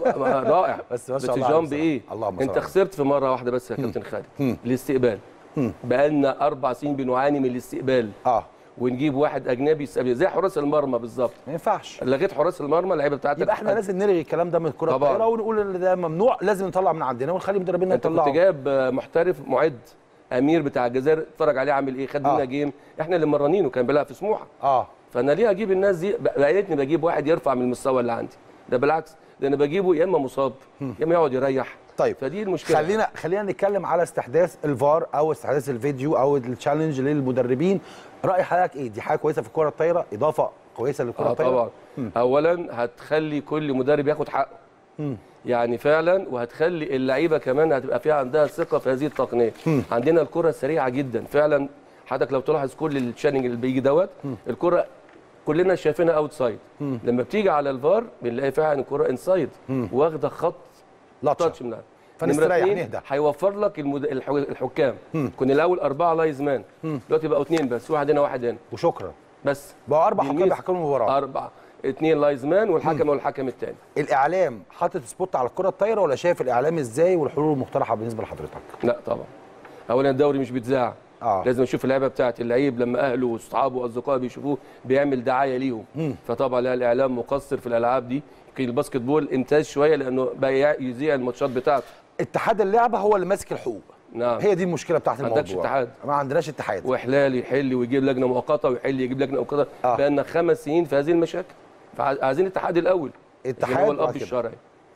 رائع. بس ما شاء الله جامب ايه؟ انت خسرت في مره واحده بس يا كابتن خالد الاستقبال. بقالنا 4 سنين بنعاني من الاستقبال. ونجيب واحد اجنبي يستقبل زي حراس المرمى بالظبط. ما ينفعش. لغيت حراس المرمى اللعيبه بتاعتك. يبقى احنا لازم نلغي الكلام ده من الكره الطايره ونقول ان ده ممنوع، لازم نطلع من عندنا ونخلي مدربينا يطلعوا. انت كنت جايب محترف معد امير بتاع الجزائر، اتفرج عليه عامل ايه، خد لنا جيم، احنا اللي مرنينه، كان بيلعب في سموحه. فانا ليه اجيب الناس دي؟ لقيتني بجيب واحد يرفع من المستوى اللي عندي، ده بالعكس، ده انا بجيبه يا اما مصاب يا اما يقعد يريح. طيب فدي المشكله. خلينا نتكلم على استحداث الفار او استحداث الفيديو او التشالنج للمدربين. راي حضرتك ايه؟ دي حاجه كويسه في الكره الطايره، اضافه كويسه للكره الطايره؟ طبعا. اولا هتخلي كل مدرب ياخد حقه. يعني فعلا، وهتخلي اللعيبه كمان هتبقى فيها عندها ثقه في هذه التقنيه. عندنا الكره سريعه جدا فعلا. حضرتك لو تلاحظ كل التشاننج اللي بيجي دوت، الكره كلنا شايفينها اوت سايد، لما بتيجي على الفار بنلاقي فعلا الكره انسايد واخده خط تاتش منها. فنستريح نهدى. هيوفر لك الحكام. كنا الاول 4 لايز مان، دلوقتي بقوا 2 بس، واحد هنا واحد هنا وشكرا. بس بقوا 4 حكام بيحكموا المباراه. 4 2 لايز مان والحكم والحكم الثاني. الاعلام حاطط سبوت على الكره الطايره ولا شايف الاعلام ازاي والحلول المقترحه بالنسبه لحضرتك؟ لا طبعا. اولا الدوري مش بيتذاع. لازم اشوف اللعيبه بتاعت اللعيب لما اهله واصحابه واصدقائه بيشوفوه بيعمل دعايه ليهم. فطبعا لا، الاعلام مقصر في الالعاب دي. يمكن الباسكت بول امتاز شويه لانه بقى يذيع الماتشات بتاعته. اتحاد اللعبه هو اللي ماسك الحقوق. نعم. هي دي المشكله بتاعت الموضوع. ما عندكش اتحاد. ما عندناش اتحاد. واحلال يحل ويجيب لجنه مؤقته ويحل يجيب لجنه مؤقته. بقالنا 5 سنين في هذه المشاكل. فعايزين اتحاد الاول. اتحاد هو الاب الشرعي.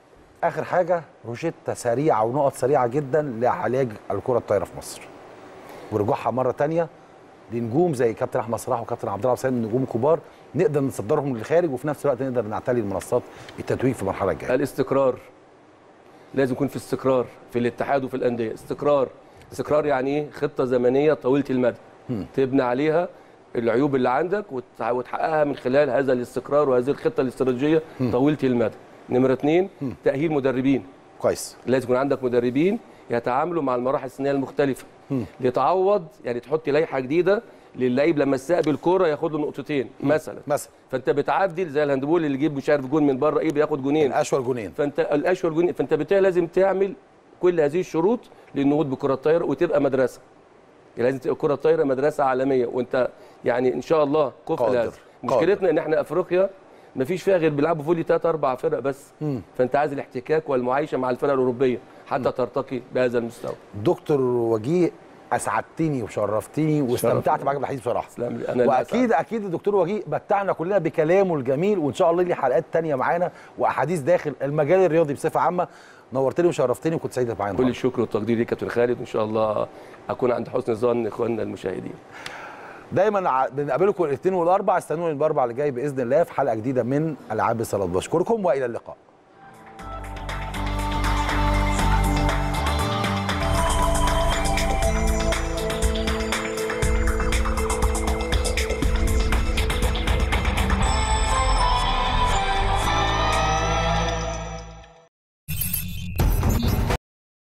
اخر حاجه روشته سريعه ونقط سريعه جدا لعلاج الكره الطايره في مصر ورجوعها مره ثانيه لنجوم زي كابتن احمد صلاح وكابتن عبد الله عبد السلام، نجوم كبار نقدر نصدرهم للخارج وفي نفس الوقت نقدر نعتلي المنصات التتويج في المرحله الجايه. الاستقرار لازم يكون في استقرار في الاتحاد وفي الانديه. استقرار يعني ايه؟ خطه زمنيه طويله المدى تبني عليها العيوب اللي عندك وتحققها من خلال هذا الاستقرار وهذه الخطه الاستراتيجيه طويله المدى. نمره 2 تاهيل مدربين. كويس. لازم يكون عندك مدربين يتعاملوا مع المراحل السنيه المختلفه لتعوض، يعني تحط لائحه جديده للعيب لما يستقبل كوره ياخد له نقطتين مثلا. فانت بتعدل زي الهاندبول اللي يجيب مش عارف جون من بره ايه بياخد جونين، الاشول جونين. فانت بالتالي لازم تعمل كل هذه الشروط للنهوض بالكره الطايره وتبقى مدرسه. يعني لازم تبقى الكره الطايره مدرسه عالميه، وانت يعني ان شاء الله كفء لهذا. مشكلتنا ان احنا افريقيا ما فيش فيها غير بيلعبوا فولي 3 4 فرق بس. فانت عايز الاحتكاك والمعايشه مع الفرق الاوروبيه حتى ترتقي بهذا المستوى. دكتور وجيه، اسعدتني وشرفتني واستمتعت معاك بالحديث بصراحه. واكيد اكيد الدكتور وجيه متعنا كلنا بكلامه الجميل، وان شاء الله ليه حلقات تانية معانا واحاديث داخل المجال الرياضي بصفه عامه. نورتني وشرفتني وكنت سعيد معانا. كل الشكر والتقدير ليك يا كابتن خالد، وان شاء الله اكون عند حسن ظن اخواننا المشاهدين. دايما بنقابلكم الاثنين والاربع، استنوني الاربع اللي جاي باذن الله في حلقه جديده من العاب الصالات. بشكركم والى اللقاء.